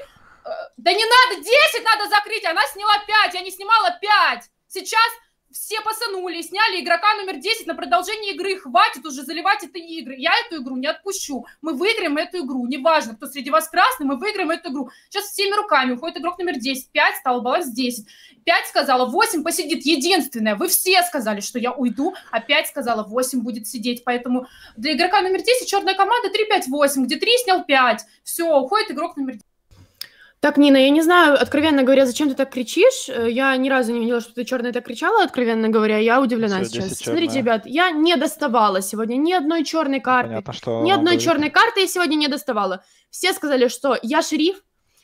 J: да не надо, 10 надо закрыть. Она сняла 5, я не снимала 5. Сейчас все пасанули, сняли игрока номер 10 на продолжение игры. Хватит уже заливать эти игры. Я эту игру не отпущу. Мы выиграем эту игру. Неважно, кто среди вас красный, мы выиграем эту игру. Сейчас всеми руками уходит игрок номер 10. 5 стал баланс 10. 5 сказала, 8 посидит. Единственное, вы все сказали, что я уйду, а 5 сказала, 8 будет сидеть. Поэтому для игрока номер 10 черная команда 3-5-8, где 3 снял 5. Все, уходит игрок номер 10.
L: Так, Нина, я не знаю, откровенно говоря, зачем ты так кричишь. Я ни разу не видела, что ты черная так кричала, откровенно говоря. Я удивлена сейчас. Смотрите, ребят, я не доставала сегодня ни одной черной карты.
B: Понятно, что
L: ни одной черной карты я сегодня не доставала. Все сказали, что я шериф.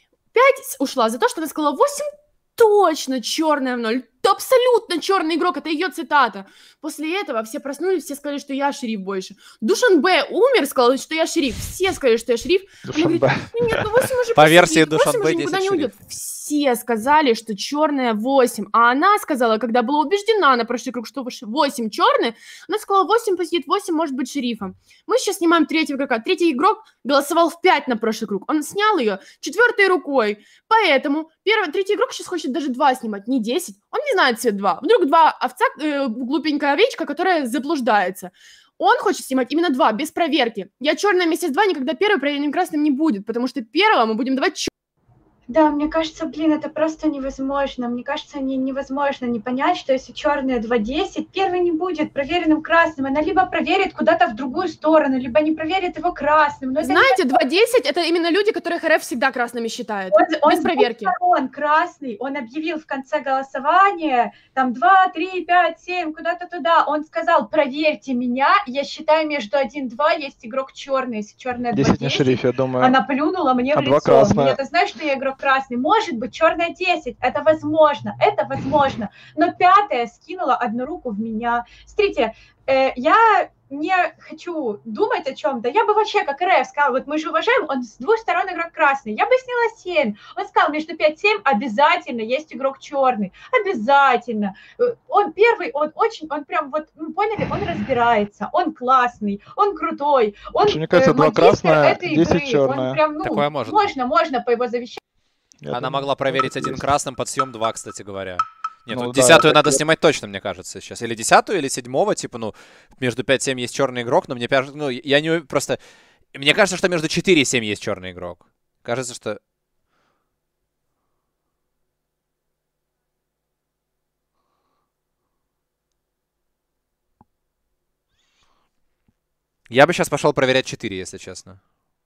L: 5 ушла за то, что она сказала 8 точно черная в 0. Абсолютно черный игрок, это ее цитата. После этого все проснулись, все сказали, что я шериф больше. Душанбе умер, сказал, что я шериф. Все сказали, что я шериф.
B: Душанбе.
L: Нет, ну 8 уже
A: по версии
L: посидит, 8
A: Душанбе
L: уже никуда
A: 10
L: не
A: шериф.
L: уйдет. Все сказали, что черная 8. А она сказала, когда была убеждена на прошлый круг, что 8 черный, она сказала, 8 посидит, 8 может быть шерифом. Мы сейчас снимаем третьего игрока. Третий игрок голосовал в 5 на прошлый круг. Он снял ее четвертой рукой. Поэтому третий игрок сейчас хочет даже 2 снимать, не 10. Он не знает цвет 2. Вдруг 2 овца, глупенькая овечка, которая заблуждается. Он хочет снимать именно 2, без проверки. Я черная вместе с 2 никогда первый проверенным красным не будет, потому что первого мы будем давать черный.
D: Да, мне кажется, блин, это просто невозможно. Мне кажется, невозможно не понять, что если черная 2-10, первый не будет проверенным красным. Она либо проверит куда-то в другую сторону, либо не проверит его красным. Но
L: знаете, 2-10 это именно люди, которых РФ всегда красными считают.
D: Он
L: без проверки.
D: Он красный, он объявил в конце голосования, там 2, 3, 5, 7, куда-то туда. Он сказал, проверьте меня, я считаю, между 1-2 есть игрок черный. Если черная 2-10,
B: 10 не шериф, я думаю.
D: Она плюнула мне в лицо. Ты знаешь, что я игрок красный. Может быть, черная 10. Это возможно. Но 5-я скинула одну руку в меня. Смотрите, я не хочу думать о чем-то. Я бы вообще, как РФ, сказала, вот мы же уважаем, он с двух сторон игрок красный. Я бы сняла 7. Он сказал, между 5-7 обязательно есть игрок черный. Обязательно. Он первый, он прям вот, ну, поняли, он разбирается, он классный, он крутой. Он
B: мне кажется, 2 красная, 10 черная.
D: Он прям, ну,
A: такое может
D: можно по его завещанию.
A: Она могла проверить 1 красным под съем 2, кстати говоря. Нет, ну, 10-ю надо снимать точно, мне кажется, сейчас. Или 10-ю, или 7-го, типа, ну, между 5-7 есть черный игрок, но мне кажется, ну, я не... Просто Мне кажется, что между 4 и 7 есть черный игрок. Кажется, что... Я бы сейчас пошел проверять 4, если честно.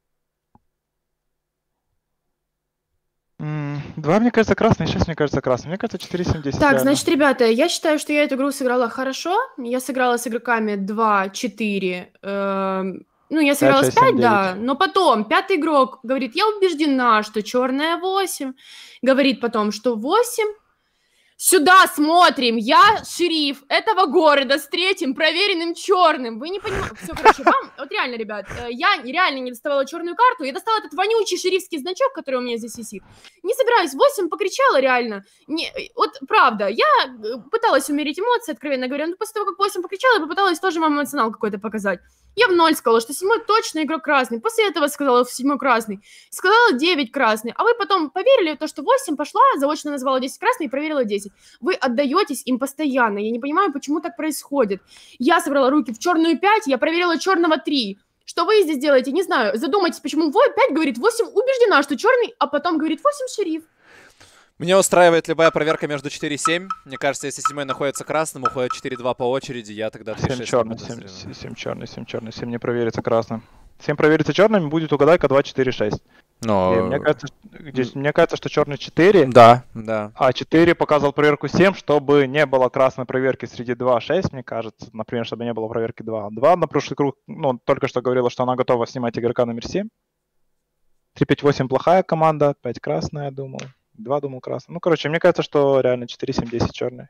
B: 2, мне кажется, красный, 6, мне кажется, красный. Мне кажется, 4, 7, 10.
L: Так,
B: реально.
L: значит, ребята, я считаю, что я эту игру сыграла хорошо. Я сыграла с игроками 2, 4. Ну, я сыграла
B: 5,
L: с
B: 6, 7,
L: 5, да.
B: 9.
L: Но потом 5-й игрок говорит, я убеждена, что черная 8. Говорит потом, что 8. Сюда смотрим, я шериф этого города с 3-м проверенным черным. Вы не понимаете. Все, короче, вам, вот реально, ребят, я реально не доставала черную карту, я достала этот вонючий шерифский значок, который у меня здесь висит. Не собираюсь, 8 покричала реально. Вот правда, я пыталась умерить эмоции, откровенно говоря, но после того, как 8 покричала, я попыталась тоже вам эмоционал какой-то показать. Я в 0 сказала, что 7 точно игрок красный. После этого сказала 7 красный. Сказала 9 красный. А вы потом поверили в то, что 8 пошла, заочно назвала 10 красный и проверила 10. Вы отдаетесь им постоянно. Я не понимаю, почему так происходит. Я собрала руки в черную 5, я проверила черного 3. Что вы здесь делаете? Не знаю. Задумайтесь, почему 5 говорит 8 убеждена, что черный, а потом говорит 8 шериф.
A: Меня устраивает любая проверка между 4 и 7. Мне кажется, если 7 находится красным, уходит 4-2 по очереди, я тогда 3-6.
B: 7 черный, 7 черный, 7 черный, 7 не проверится красным. 7 проверится черным, будет угадайка 2, 4, 6.
A: Но...
B: Мне кажется, что черный 4.
A: Да, да.
B: А 4 показывал проверку 7, чтобы не было красной проверки среди 2, 6, мне кажется. Например, чтобы не было проверки 2. 2 на прошлый круг, ну, только что говорила, что она готова снимать игрока номер 7. 3-5-8 плохая команда, 5 красная, я думал. 2 думал красный. Ну, короче, мне кажется, что реально 4-7-10 черный.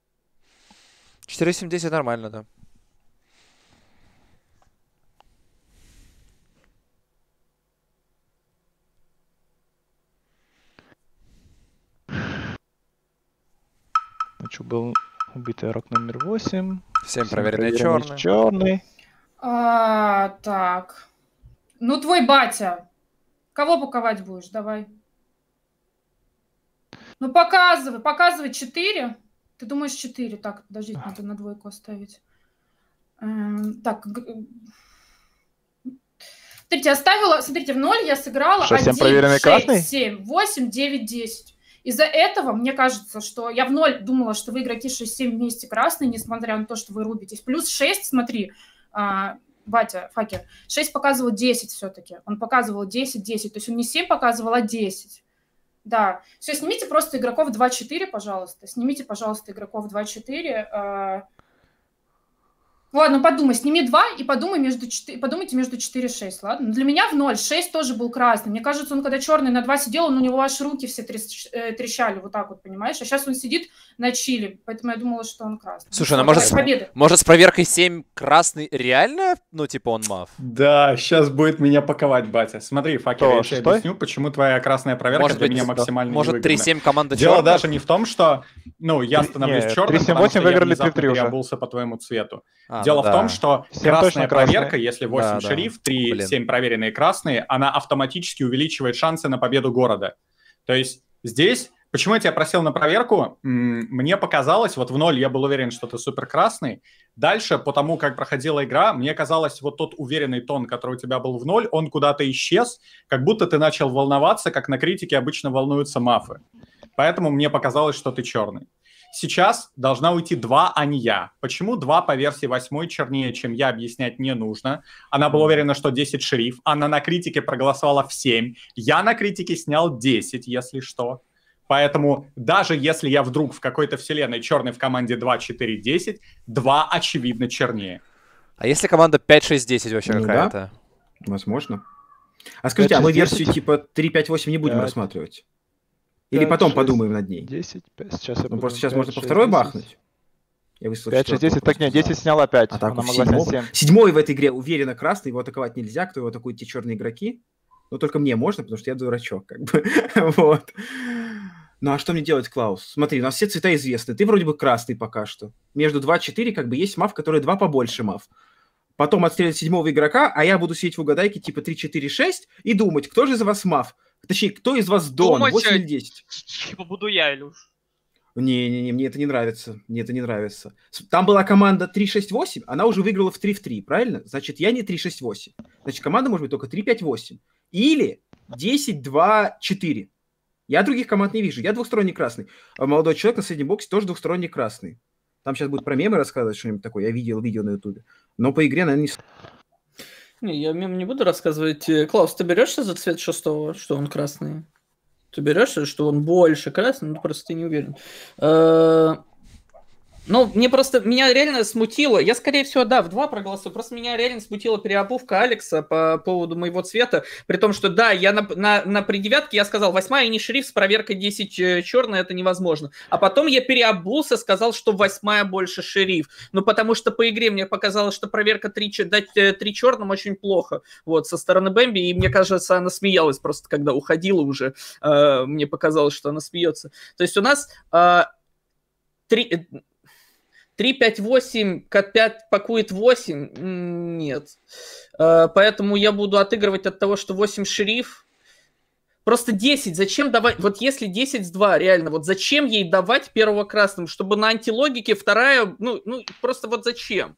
A: 4-7-10 нормально, да.
B: Значит, был убитый игрок номер 8.
A: 7 проверенный черный.
B: Черный.
J: Так. Ну, твой батя. Кого паковать будешь? Давай. Ну, показывай 4. Ты думаешь 4? Так, подождите, надо на двойку оставить. Так. Смотрите, оставила, смотрите, в 0 я сыграла 1, 6, 7, 8, 9, 10. Из-за этого, мне кажется, что я в 0 думала, что вы игроки 6-7 вместе красные, несмотря на то, что вы рубитесь. Плюс 6, смотри, батя, факер, 6 показывал 10 все-таки. Он показывал 10, 10. То есть он не 7 показывал, а 10. Да. Все, снимите просто игроков 2-4, пожалуйста. Снимите, пожалуйста, игроков 2-4. Ладно, подумай, сними 2 и подумайте между 4 и 6, ладно? Для меня в 0, 6 тоже был красный. Мне кажется, он когда черный на 2 сидел, у него аж руки все трещали, вот так вот, понимаешь? А сейчас он сидит на чили, поэтому я думала, что он красный.
A: Слушай, ну может с проверкой 7 красный реально, ну типа он мав?
F: Да, сейчас будет меня паковать, батя. Смотри, Факер, я тебе объясню, почему твоя красная проверка
A: может
F: для
A: быть,
F: меня максимально
A: может 3-7 команда
F: Дело
A: черных?
F: даже не в том, что, ну, я становлюсь черным, потому что я внезапно переобулся по твоему цвету. Дело в том, что красная проверка, если 8 шериф, 3, 7 проверенные красные, она автоматически увеличивает шансы на победу города. То есть здесь, почему я тебя просил на проверку, мне показалось, вот в 0 я был уверен, что ты супер красный. Дальше, по тому, как проходила игра, мне казалось, вот тот уверенный тон, который у тебя был в 0, он куда-то исчез, как будто ты начал волноваться, как на критике обычно волнуются мафы. Поэтому мне показалось, что ты черный. Сейчас должна уйти 2, а не я. Почему 2 по версии 8 чернее, чем я, объяснять не нужно. Она была уверена, что 10 шериф. Она на критике проголосовала в 7. Я на критике снял 10, если что. Поэтому даже если я вдруг в какой-то вселенной черный в команде 2, 4, 10, 2 очевидно чернее.
A: А если команда 5, 6, 10 вообще какая-то?
H: Да, возможно. А скажите, 5, 6, а мы версию типа 3, 5, 8 не будем 5. рассматривать? Или потом 6, подумаем над ней?
B: 10, 5, сейчас я
H: просто сейчас 5, можно
B: 6,
H: по второй
B: 10.
H: бахнуть.
B: 5, 6, 10, так нет, 10 сняла 5.
H: А так
B: она
H: могла снять 7. 7 в этой игре уверенно красный, его атаковать нельзя, кто его атакует, те черные игроки. Но только мне можно, потому что я дурачок, как бы. Вот. Ну а что мне делать, Клаус? Смотри, у нас все цвета известны. Ты вроде бы красный пока что. Между 2-4 как бы есть мав, который 2 побольше мав. Потом отстрелять 7-го игрока, а я буду сидеть в угадайке типа 3-4-6 и думать, кто же из вас мав? Точнее, кто из вас Дон, 8 или 10?
E: Типа буду я, Илюш.
H: Не-не-не, мне это не нравится. Мне это не нравится. Там была команда 3-6-8, она уже выиграла в 3-3, правильно? Значит, я не 3-6-8. значит, команда может быть только 3-5-8. Или 10-2-4. Я других команд не вижу. Я двухсторонний красный. А молодой человек на среднем боксе тоже двухсторонний красный. Там сейчас будет про мемы рассказывать что-нибудь такое. Я видел видео на ютубе. Но по игре, наверное, не...
I: Не, я мем не буду рассказывать. Клаус, ты берешься за цвет 6, что он красный? Ты берешься, что он больше красный? Ну, просто ты не уверен. Ну, меня реально смутило, я, скорее всего, да, в 2 проголосую, просто меня реально смутила переобувка Алекса по поводу моего цвета, при том, что, да, я на придевятке я сказал, 8-я и не шериф с проверкой 10 черная, это невозможно, а потом я переобулся, сказал, что 8-я больше шериф, ну, потому что по игре мне показалось, что проверка 3 черным очень плохо, вот, со стороны Бэмби, и мне кажется, она смеялась просто, когда уходила уже, мне показалось, что она смеется, то есть у нас 3-5-8, 5 пакует 8? Нет. Поэтому я буду отыгрывать от того, что 8 шериф. Просто 10. Зачем давать? Вот если 10 с 2, реально, вот зачем ей давать первого красным? Чтобы на антилогике вторая... Ну просто вот зачем?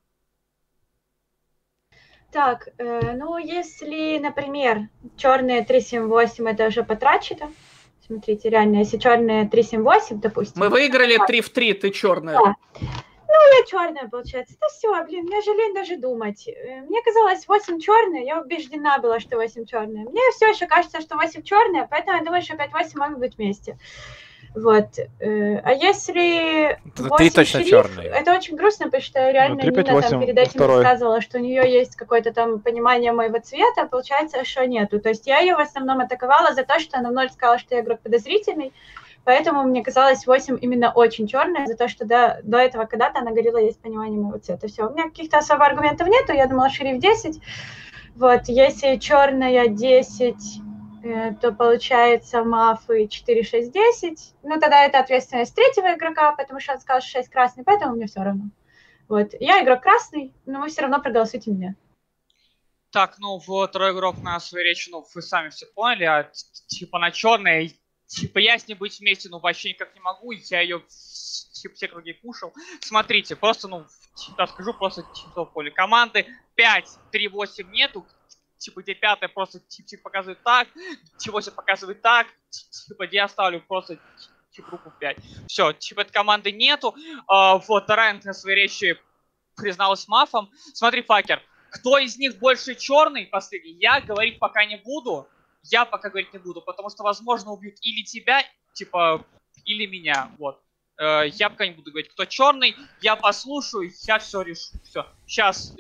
D: Так, ну если, например, черные 3-7-8 это уже потрачено. Смотрите, реально, если черные 3-7-8, допустим.
I: Мы выиграли 3 в 3, ты черная.
D: Да. Ну, я черная, получается. Да все, блин, мне же лень даже думать. Мне казалось 8 черные, я убеждена была, что 8 черные. Мне все еще кажется, что 8 черные, поэтому я думаю, что 5-8 могут быть вместе. Вот. А если 8
A: точно
D: шериф,
A: черный.
D: это очень грустно, потому что реально Нина там перед этим рассказывала, что у нее есть какое-то там понимание моего цвета, а получается, что нету. То есть я ее в основном атаковала за то, что она в 0 сказала, что я игрок подозрительный, поэтому мне казалось 8 именно очень черная, за то, что до этого когда-то она говорила, есть понимание моего цвета. Все, у меня каких-то особо аргументов нету, я думала, шериф 10. Вот, если черная 10... то получается мафы 4-6-10. Ну, тогда это ответственность третьего игрока, потому что он сказал, что 6 красный, поэтому мне все равно. Вот. Я игрок красный, но вы все равно проголосуйте меня.
E: Так, ну, второй игрок на своей речи, ну, вы сами все поняли, а типа на черной, типа я с ней быть вместе, ну, вообще никак не могу, я ее типа все круги кушал. Смотрите, просто, ну, типа, скажу, просто типа в поле команды 5-3-8 нету, типа, где 5 просто типа показывает так, 8 показывает так, типа, где я ставлю просто типа группу 5. Все, типа, этой команды нету. Вот, Райан на своей речи призналась мафом. Смотри, Факер, кто из них больше черный последний, я говорить пока не буду. Я пока говорить не буду, потому что, возможно, убьют или тебя, типа, или меня, вот. Я пока не буду говорить, кто черный, я послушаю, я все решу. Все, сейчас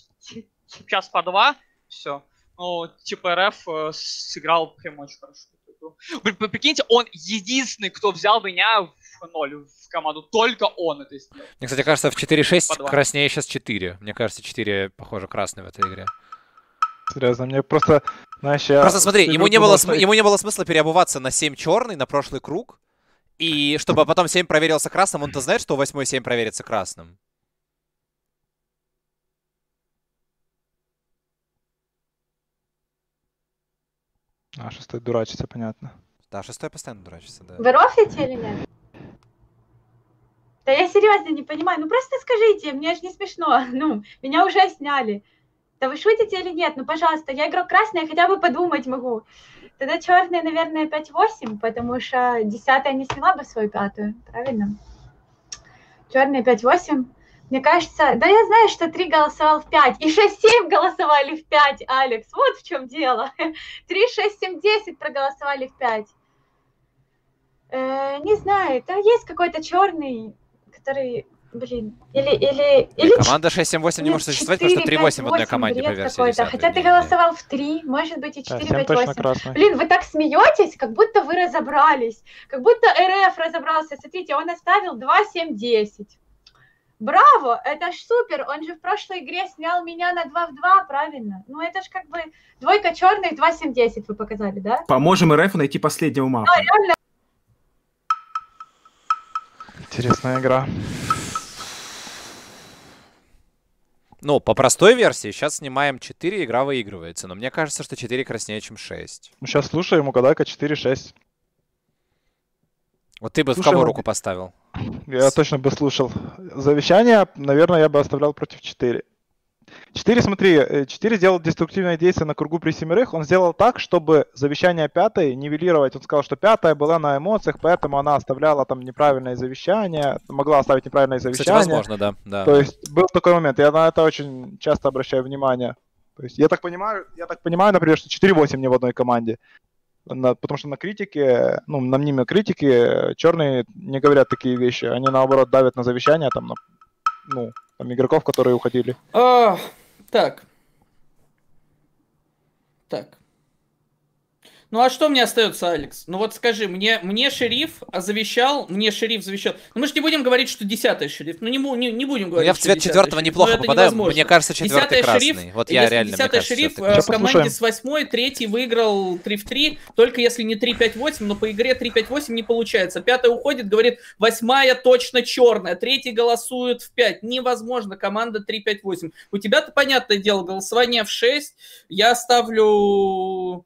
E: по 2. Все. Ну, типа РФ сыграл прям очень хорошо. Прикиньте, он единственный, кто взял меня в 0 в команду. Только он это сделал.
A: Мне, кстати, кажется, в 4-6 краснее сейчас 4. Мне кажется, 4, похоже, красный в этой игре.
B: Серьезно, мне просто... Знаешь, я...
A: Просто смотри, ему не было смысла переобуваться на 7 черный на прошлый круг. И чтобы потом 7 проверился красным, он-то знает, что 8 7 проверится красным.
B: А, 6 дурачится, понятно.
A: Да, 6 постоянно дурачится, да.
D: Вы рофлите или нет? Да я серьезно не понимаю. Ну просто скажите, мне же не смешно. Ну, меня уже сняли. Да вы шутите или нет? Ну, пожалуйста, я игрок красный, я хотя бы подумать могу. Тогда черные, наверное, 5-8, потому что 10-я не сняла бы свою 5-ю, правильно? Черные 5-8. Мне кажется, да я знаю, что 3 голосовал в 5, и 6-7 голосовали в 5, Алекс, вот в чем дело. 3, 6, 7, 10 проголосовали в 5. Не знаю, да есть какой-то черный, который, блин, или
A: команда 6-7-8 не может существовать, потому что 3-8 в одной команде по версии 10.
D: Хотя ты голосовал в 3, может быть и 4-5-8. Блин, вы так смеетесь, как будто вы разобрались, как будто РФ разобрался. Смотрите, он оставил 2-7-10. Браво, это ж супер, он же в прошлой игре снял меня на 2 в 2, правильно? Ну это ж как бы двойка черных, 2-7-10 вы показали, да?
H: Поможем РФ найти последнего мафа.
D: Да, реально.
B: Интересная игра.
A: Ну, по простой версии, сейчас снимаем 4, игра выигрывается. Но мне кажется, что 4 краснее, чем 6.
B: Ну, сейчас слушаем, угадай-ка 4-6.
A: Вот ты бы в кого руку поставил?
B: Я точно бы слушал. Завещание, наверное, я бы оставлял против 4. 4, смотри, 4 сделал деструктивное действие на кругу при 7. Он сделал так, чтобы завещание 5 нивелировать. Он сказал, что 5 была на эмоциях, поэтому она оставляла там неправильное завещание, могла оставить неправильное завещание.
A: Кстати, возможно, да.
B: То есть был такой момент, я на это очень часто обращаю внимание. То есть я так понимаю, например, что 4-8 не в одной команде. Потому что на критике, ну, на мнимой критике черные не говорят такие вещи. Они, наоборот, давят на завещание, там, там игроков, которые уходили.
I: Так. Ну а что мне остается, Алекс? Ну вот скажи, мне шериф завещал. Ну мы же не будем говорить, что 10-й шериф. Ну не будем говорить,
A: я в цвет 4-го неплохо попадаю. Мне кажется, 4-й красный.
I: Шериф,
A: вот я реально,
I: 10-й шериф в команде с 8-й, 3-й выиграл 3 в 3. Только если не 3-5-8, но по игре 3-5-8 не получается. 5-й уходит, говорит, 8-я точно черная. 3-й голосует в 5. Невозможно, команда 3-5-8. У тебя-то, понятное дело, голосование в 6. Я ставлю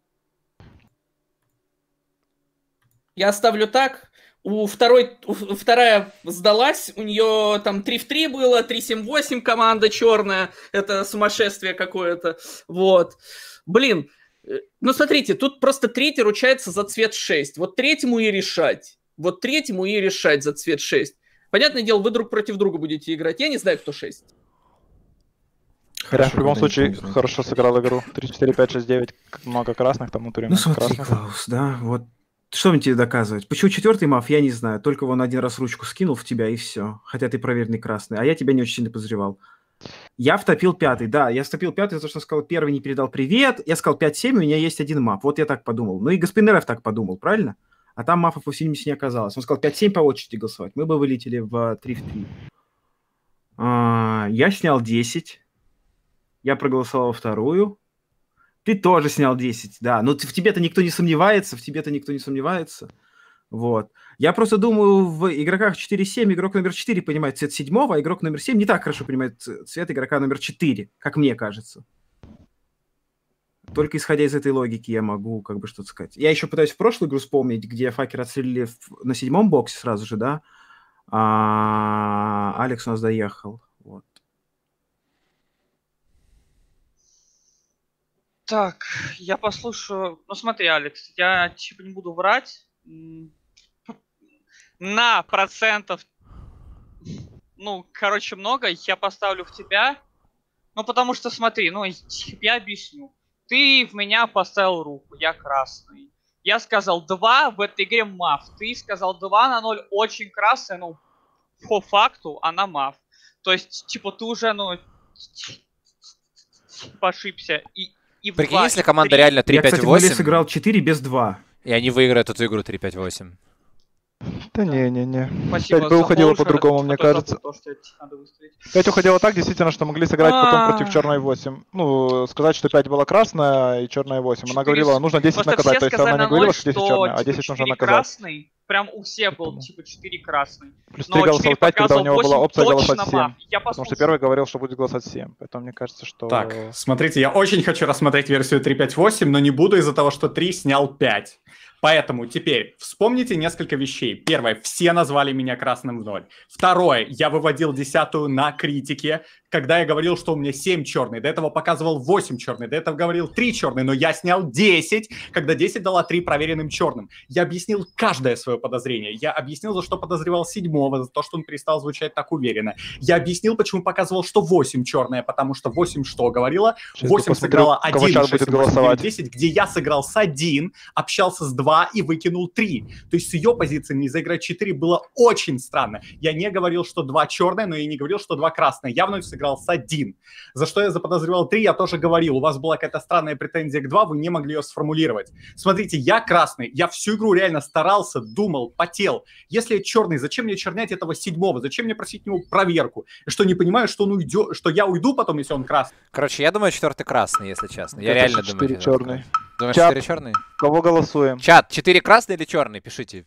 I: так. Вторая сдалась, у нее там 3 в 3 было, 3-7-8 команда черная, это сумасшествие какое-то, вот. Блин, ну смотрите, тут просто 3-й ручается за цвет 6, вот 3-му и решать за цвет 6. Понятное дело, вы друг против друга будете играть, я не знаю, кто 6.
B: В любом случае, хорошо сыграл игру, 3-4-5-6-9, много красных, там внутри.
H: Ну смотри, красных. Клаус, да, вот. Что мне тебе доказывать? Почему 4-й маф, я не знаю. Только он один раз ручку скинул в тебя, и все. Хотя ты проверенный красный. А я тебя не очень сильно подозревал. Я втопил 5-й, да. Я втопил 5-й, потому что сказал, 1-й не передал привет. Я сказал 5-7, у меня есть один маф. Вот я так подумал. Ну и господин РФ так подумал, правильно? А там мафов по всей не оказалось. Он сказал 5-7 по очереди голосовать. Мы бы вылетели в 3 в 3. Я снял 10. Я проголосовал вторую. Ты тоже снял 10, да. Но в тебе-то никто не сомневается, Вот. Я просто думаю, в игроках 4-7 игрок номер 4 понимает цвет 7-го, а игрок номер 7 не так хорошо понимает цвет игрока номер 4, как мне кажется. Только исходя из этой логики я могу как бы что-то сказать. Я еще пытаюсь в прошлую игру вспомнить, где факер отстрелили на 7-м боксе сразу же, да? А Алекс у нас доехал. Вот.
E: Так, я послушаю. Ну смотри, Алекс, я типа не буду врать. На процентов, много, я поставлю в тебя. Ну, потому что, смотри, я объясню. Ты в меня поставил руку, я красный. Я сказал 2, в этой игре маф. Ты сказал 2-0, очень красный, по факту она маф. То есть, типа, ты уже, ошибся.
A: Прикинь, если команда реально 3-5-8...
H: Я, кстати, сыграл 4 без 2.
A: И они выиграют эту игру 3-5-8.
B: Да не. 5 бы уходило по-другому, мне кажется. 5 уходило так, действительно, что могли сыграть потом против черной 8. Ну, сказать, что 5 была красная и черная 8. Она говорила, нужно 10 наказать. То есть она не говорила, что 10 черная, а 10 нужно наказать.
E: Прям у всех был, типа, 4 красный.
B: Плюс 3 голосовал 5, когда у него была опция голосовать 7. Потому что первый говорил, что будет голосовать 7. Поэтому мне кажется, что...
F: Так, смотрите, я очень хочу рассмотреть версию 3.5.8, но не буду из-за того, что 3 снял 5. Поэтому теперь вспомните несколько вещей. Первое, все назвали меня красным в 0. Второе, я выводил 10-ю на критике, когда я говорил, что у меня 7 черный. До этого показывал 8 черный, до этого говорил 3 черный, но я снял 10, когда 10 дала 3 проверенным черным. Я объяснил каждое свое подозрение. Я объяснил, за что подозревал 7-го, за то, что он перестал звучать так уверенно. Я объяснил, почему показывал, что 8 черная, потому что 8 что говорила? 8 сыграла 1, 6, 8, 10, где я сыграл с 1, общался с 2 и выкинул 3. То есть с ее позиции не заиграть 4 было очень странно. Я не говорил, что 2 черные, но и не говорил, что 2 красные. Я вновь сыграл с 1. За что я заподозревал 3, я тоже говорил. У вас была какая-то странная претензия к 2, вы не могли ее сформулировать. Смотрите, я красный, я всю игру реально старался, думал, потел. Если я черный, зачем мне чернять этого 7-го? Зачем мне просить у него проверку? И что, не понимаю, что он уйдет, что я уйду потом, если он красный?
A: Короче, я думаю, 4-й красный, если честно. Я реально думаю.
B: 4 черный.
A: Думаешь, 4 черный?
B: Кого голосуем?
A: Чат, 4 красный или черный? Пишите.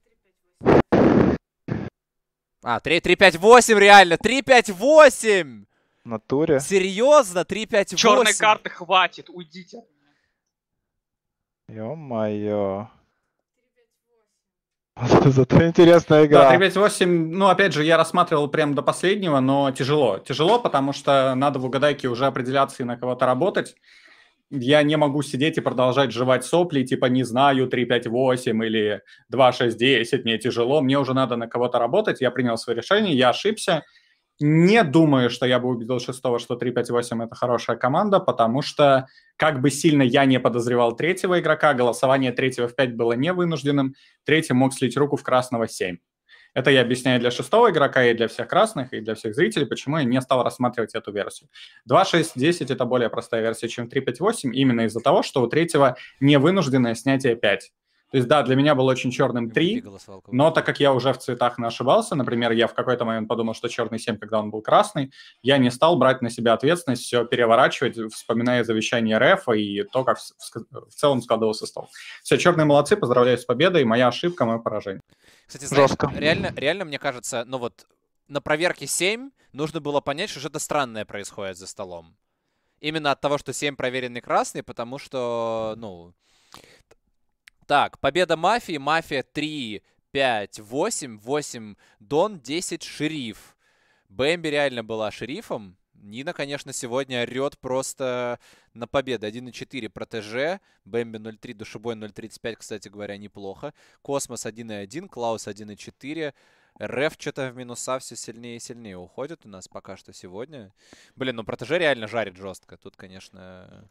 A: 3-5-8 реально. 3-5-8!
B: В натуре?
A: Серьезно? 3-5-8?
E: Черной карты хватит, уйдите.
B: Ё-моё. Зато интересная игра.
F: Да, 3-5-8, ну, опять же, я рассматривал прям до последнего, но тяжело. Тяжело, потому что надо в угадайке уже определяться и на кого-то работать. Я не могу сидеть и продолжать жевать сопли, типа, не знаю, 3-5-8 или 2-6-10, мне тяжело, мне уже надо на кого-то работать. Я принял свое решение, я ошибся. Не думаю, что я бы убедил шестого, что 3-5-8 – это хорошая команда, потому что, как бы сильно я не подозревал третьего игрока, голосование третьего в 5 было невынужденным, третий мог слить руку в красного 7. Это я объясняю для шестого игрока и для всех красных, и для всех зрителей, почему я не стал рассматривать эту версию. 2-6-10 – это более простая версия, чем 3-5-8, именно из-за того, что у третьего невынужденное снятие 5. То есть, да, для меня был очень черным 3, но так как я уже в цветах не ошибался, например, я в какой-то момент подумал, что черный 7, когда он был красный, я не стал брать на себя ответственность, все переворачивать, вспоминая завещание РФ и то, как в целом складывался стол. Все, черные молодцы, поздравляю с победой, моя ошибка, мое поражение.
A: Кстати, знаешь, реально, мне кажется, ну вот на проверке 7 нужно было понять, что что-то странное происходит за столом. Именно от того, что 7 проверенный красный, потому что, ну... Так, победа мафии. Мафия 3, 5, 8. 8 Дон, 10 шериф. Бэмби реально была шерифом. Нина, конечно, сегодня орет просто на победу. 1,4 протеже. Бэмби 0,3, душебой 0,35, кстати говоря, неплохо. Космос 1,1, Клаус 1,4. РФ что-то в минуса все сильнее и сильнее уходит у нас пока что сегодня. Блин, ну протеже реально жарит жестко. Тут, конечно...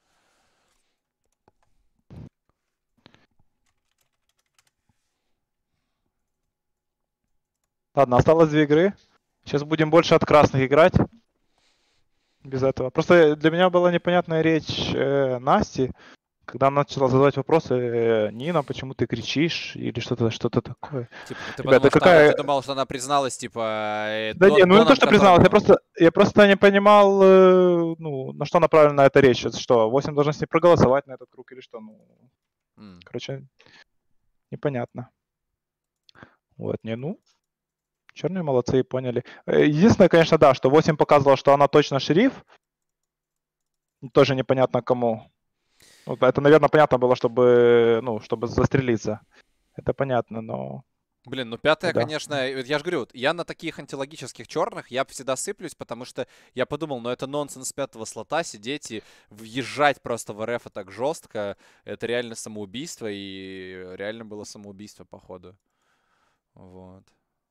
B: Ладно, осталось 2 игры. Сейчас будем больше от красных играть. Без этого. Просто для меня была непонятная речь Насти, когда она начала задавать вопросы. Нина, почему ты кричишь? Или что-то такое.
A: Типа, ты, ребята, ты думал, что она призналась, типа...
B: Да не, ну не то, что призналась. Я просто не понимал, ну, на что направлена эта речь. Что, 8 должны с ней проголосовать на этот круг или что? Ну, короче, непонятно. Вот, не, ну... Черные молодцы, поняли. Единственное, конечно, да, что 8 показывал, что она точно шериф. Тоже непонятно кому. Вот это, наверное, понятно было, чтобы, ну, чтобы застрелиться. Это понятно, но...
A: Блин, ну пятая, да. Конечно, я же говорю, я на таких антилогических черных, я всегда сыплюсь, потому что я подумал, ну это нонсенс пятого слота, сидеть и въезжать просто в РФ так жестко, это реально самоубийство, и реально было самоубийство, походу. Вот.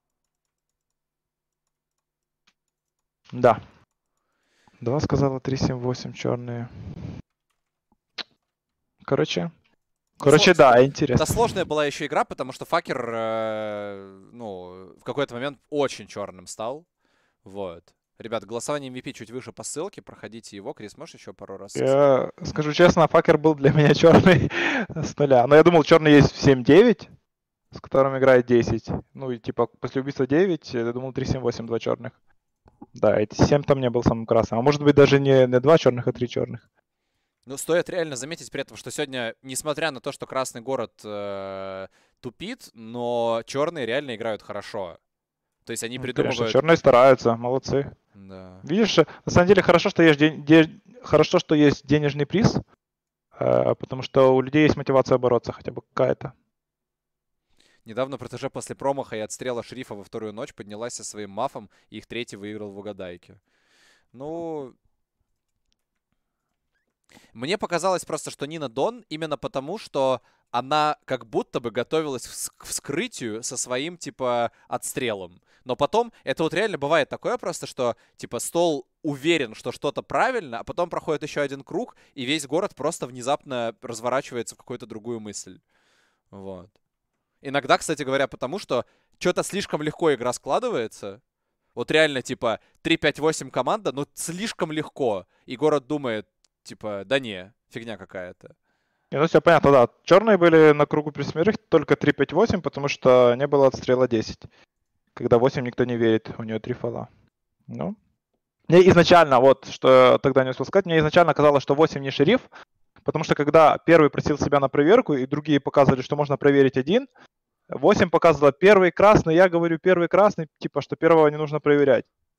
B: Да. 2 сказала, 3, 7, 8 черные. Короче, да, интересно.
A: Это сложная была еще игра, потому что Факер, ну, в какой-то момент очень черным стал. Вот. Ребят, голосование MVP чуть выше по ссылке, проходите его. Крис, можешь еще пару раз?
B: Я скажу честно, Факер был для меня черный с нуля. Но я думал, черный есть в 7-9, с которым играет 10. Ну и типа после убийства 9, я думал 3, 7, 8, 2 черных. Да, эти 7 там не был самым красным. А может быть даже не 2 черных, а 3 черных.
A: Ну, стоит реально заметить при этом, что сегодня, несмотря на то, что Красный город тупит, но черные реально играют хорошо. То есть они придумывают...
B: Конечно, черные стараются, молодцы.
A: Да.
B: Видишь, на самом деле хорошо, что есть денежный приз, потому что у людей есть мотивация бороться хотя бы какая-то.
A: Недавно протеже после промаха и отстрела шерифа во вторую ночь поднялась со своим мафом, и их третий выиграл в угадайке. Ну... Мне показалось просто, что Нина Дон именно потому, что она как будто бы готовилась к вскрытию со своим, типа, отстрелом. Но потом, это вот реально бывает такое просто, что, типа, стол уверен, что что-то правильно, а потом проходит еще один круг, и весь город просто внезапно разворачивается в какую-то другую мысль. Вот. Иногда, кстати говоря, потому что что-то слишком легко игра складывается. Вот реально, типа, 3-5-8 команда, но слишком легко. И город думает, типа, да не, фигня какая-то.
B: Ну, все понятно, да. Черные были на кругу при 7 только 3-5-8, потому что не было отстрела 10. Когда 8 никто не верит, у нее 3 фола. Ну. Мне изначально, вот, что тогда не успел сказать, мне изначально казалось, что 8 не шериф, потому что когда первый просил себя на проверку, и другие показывали, что можно проверить один, 8 показывала первый красный, я говорю первый красный, типа, что первого не нужно проверять.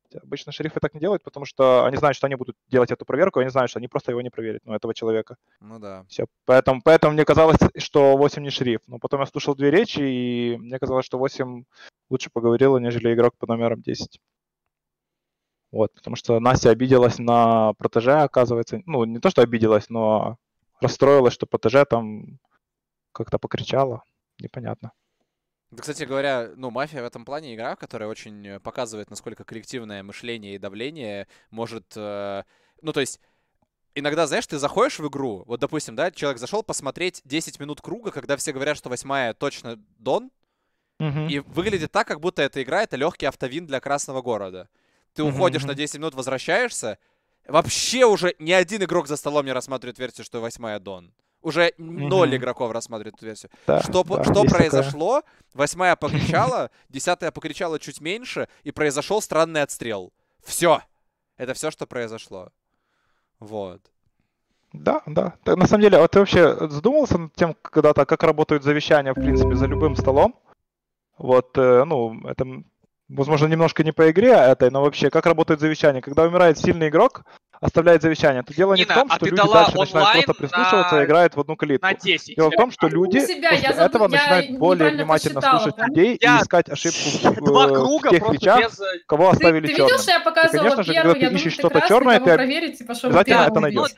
B: Обычно шерифы так не делают, потому что они знают, что они будут делать эту проверку, и они знают, что они просто его не проверят, ну, этого человека.
A: Ну да.
B: Все. Поэтому мне казалось, что 8 не шериф. Но потом я слушал 2 речи, и мне казалось, что 8 лучше поговорила, нежели игрок под номером 10. Вот, потому что Настя обиделась на протеже, оказывается. Ну, не то, что обиделась, но расстроилась, что протеже там как-то покричала. Непонятно.
A: Да, кстати говоря, ну, Мафия в этом плане игра, которая очень показывает, насколько коллективное мышление и давление может... ну, то есть, иногда, знаешь, ты заходишь в игру, вот, допустим, да, человек зашел посмотреть 10 минут круга, когда все говорят, что 8-я точно Дон, и выглядит так, как будто эта игра — это легкий автовин для Красного города. Ты уходишь на 10 минут, возвращаешься, вообще уже ни один игрок за столом не рассматривает версию, что 8-я Дон. Уже 0 игроков рассматривают эту версию.
B: Да,
A: что произошло? 8-я покричала, 10-я покричала чуть меньше, и произошел странный отстрел. Все. Это все, что произошло. Вот.
B: Да. На самом деле, ты вообще задумывался над тем когда-то, как работают завещания, в принципе, за любым столом? Вот, ну, это, возможно, немножко не по игре этой, но вообще, как работает завещание? Когда умирает сильный игрок, оставляет завещание. То дело не в том, что люди дальше начинают просто прислушиваться и играют в одну калитку. Дело в том, что люди после этого начинают более внимательно слушать людей и искать ошибку в тех вещах, кого оставили черным.
J: Ты видел, что я показывала первый? Я думаю, ты красный, кого проверить, и пошел в первый.
B: Это найдешь.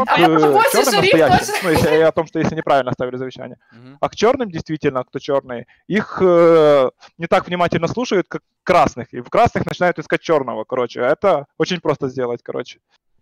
B: Ну, если о том, что если неправильно оставили завещание. А к черным, действительно, кто черные, их не так внимательно слушают, как красных. И в красных начинают искать черного, короче. Это очень просто сделать, короче.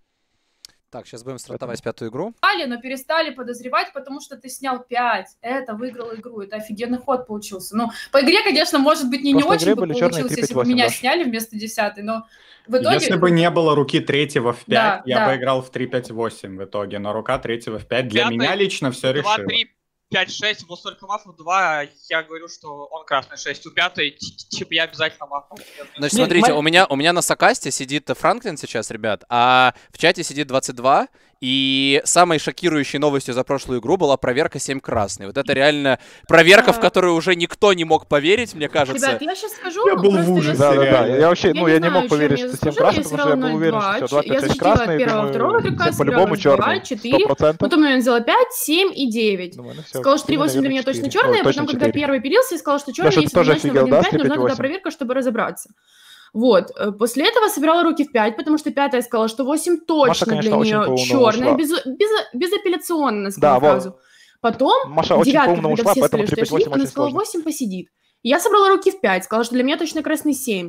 A: Так, сейчас будем стартовать 5-ю игру.
J: Но перестали подозревать, потому что ты снял 5. Это выиграл игру. Это офигенный ход получился. Ну, по игре, конечно, может быть, не очень бы получилось, если бы меня сняли вместо 10-й, но в итоге...
F: Если бы не было руки 3-го в 5, я бы играл в 3-5-8 в итоге, но рука 3-го в 5 для меня лично все решила.
E: 5-6, был столько мафов, 2, я говорю, что он красный 6, у 5-й, типа, я обязательно мафом.
A: Значит, смотрите, у меня на Сокасте сидит Франклин сейчас, ребят, а в чате сидит 22, и самой шокирующей новостью за прошлую игру была проверка 7 красный. Вот это реально проверка, в которую уже никто не мог поверить, мне кажется.
L: Ребят, я сейчас скажу...
F: Я был в ужасе.
B: Да. Я вообще, я не мог поверить, что 7 красный, потому что я был уверен, что все, 2-5-6 красный, думаю, по-любому черный, 100%.
L: Потом я взяла 5, 7 и 9. Сказала, что 3-8 для меня точно черный, а потом, когда первый пилился, я сказала, что черный, если значит в 1-5, нужна тогда проверка, чтобы разобраться. Вот, после этого собирала руки в 5, потому что 5-я сказала, что 8 точно Маша, конечно, для нее черная, безапелляционно сказала фразу. Потом 9-ка, когда все сказали, что я шли, она сказала 8 посидит. Я собрала руки в 5, сказала, что для меня точно красный 7.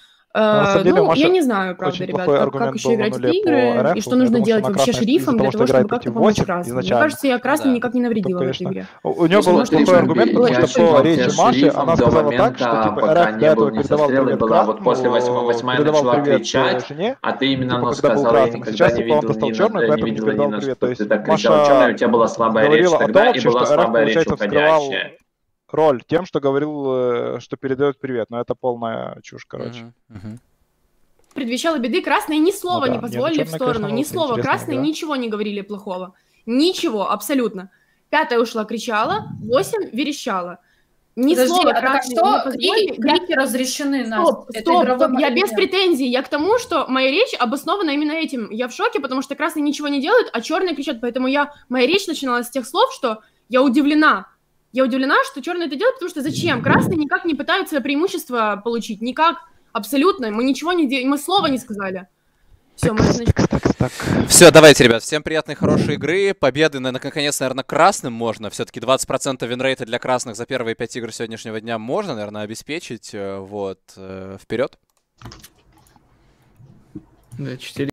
L: Ну, я не знаю, правда, ребят, как еще играть в эти игры, и что нужно делать вообще шерифом для того, чтобы как-то помочь красным. Мне кажется, я красным никак не навредила в этой игре.
B: У нее был плохой аргумент, потому что по речи Маши она сказала так, что типа РФ до этого передавал привет
K: вот после 8-й начала кричать, а ты именно сказала, я никогда не видела ни на что ты так кричал черный, у тебя была слабая речь тогда и была слабая речь уходящая.
B: Роль тем, что говорил, что передает привет, но это полная чушь, короче.
L: Предвещало беды, красные ни слова не позволили в сторону, ни слова, красные ничего не говорили плохого. Ничего, абсолютно. 5-я ушла, кричала, 8 верещала. Ни слова красные не позволили.
J: Крики разрешены на...
L: Стоп, я без претензий. Я к тому, что моя речь обоснована именно этим. Я в шоке, потому что красные ничего не делают, а черные кричат. Поэтому моя речь начиналась с тех слов, что я удивлена. Я удивлена, что черные это делают, потому что зачем? Красные никак не пытаются преимущество получить. Никак. Абсолютно. Мы ничего не делаем. Мы слова не сказали. Все, мы
A: Все, давайте, ребят. Всем приятной, хорошей игры. Победы, наконец, наверное, красным можно. Все-таки 20% винрейта для красных за первые 5 игр сегодняшнего дня можно, наверное, обеспечить. Вот. Вперед.
I: Да, 4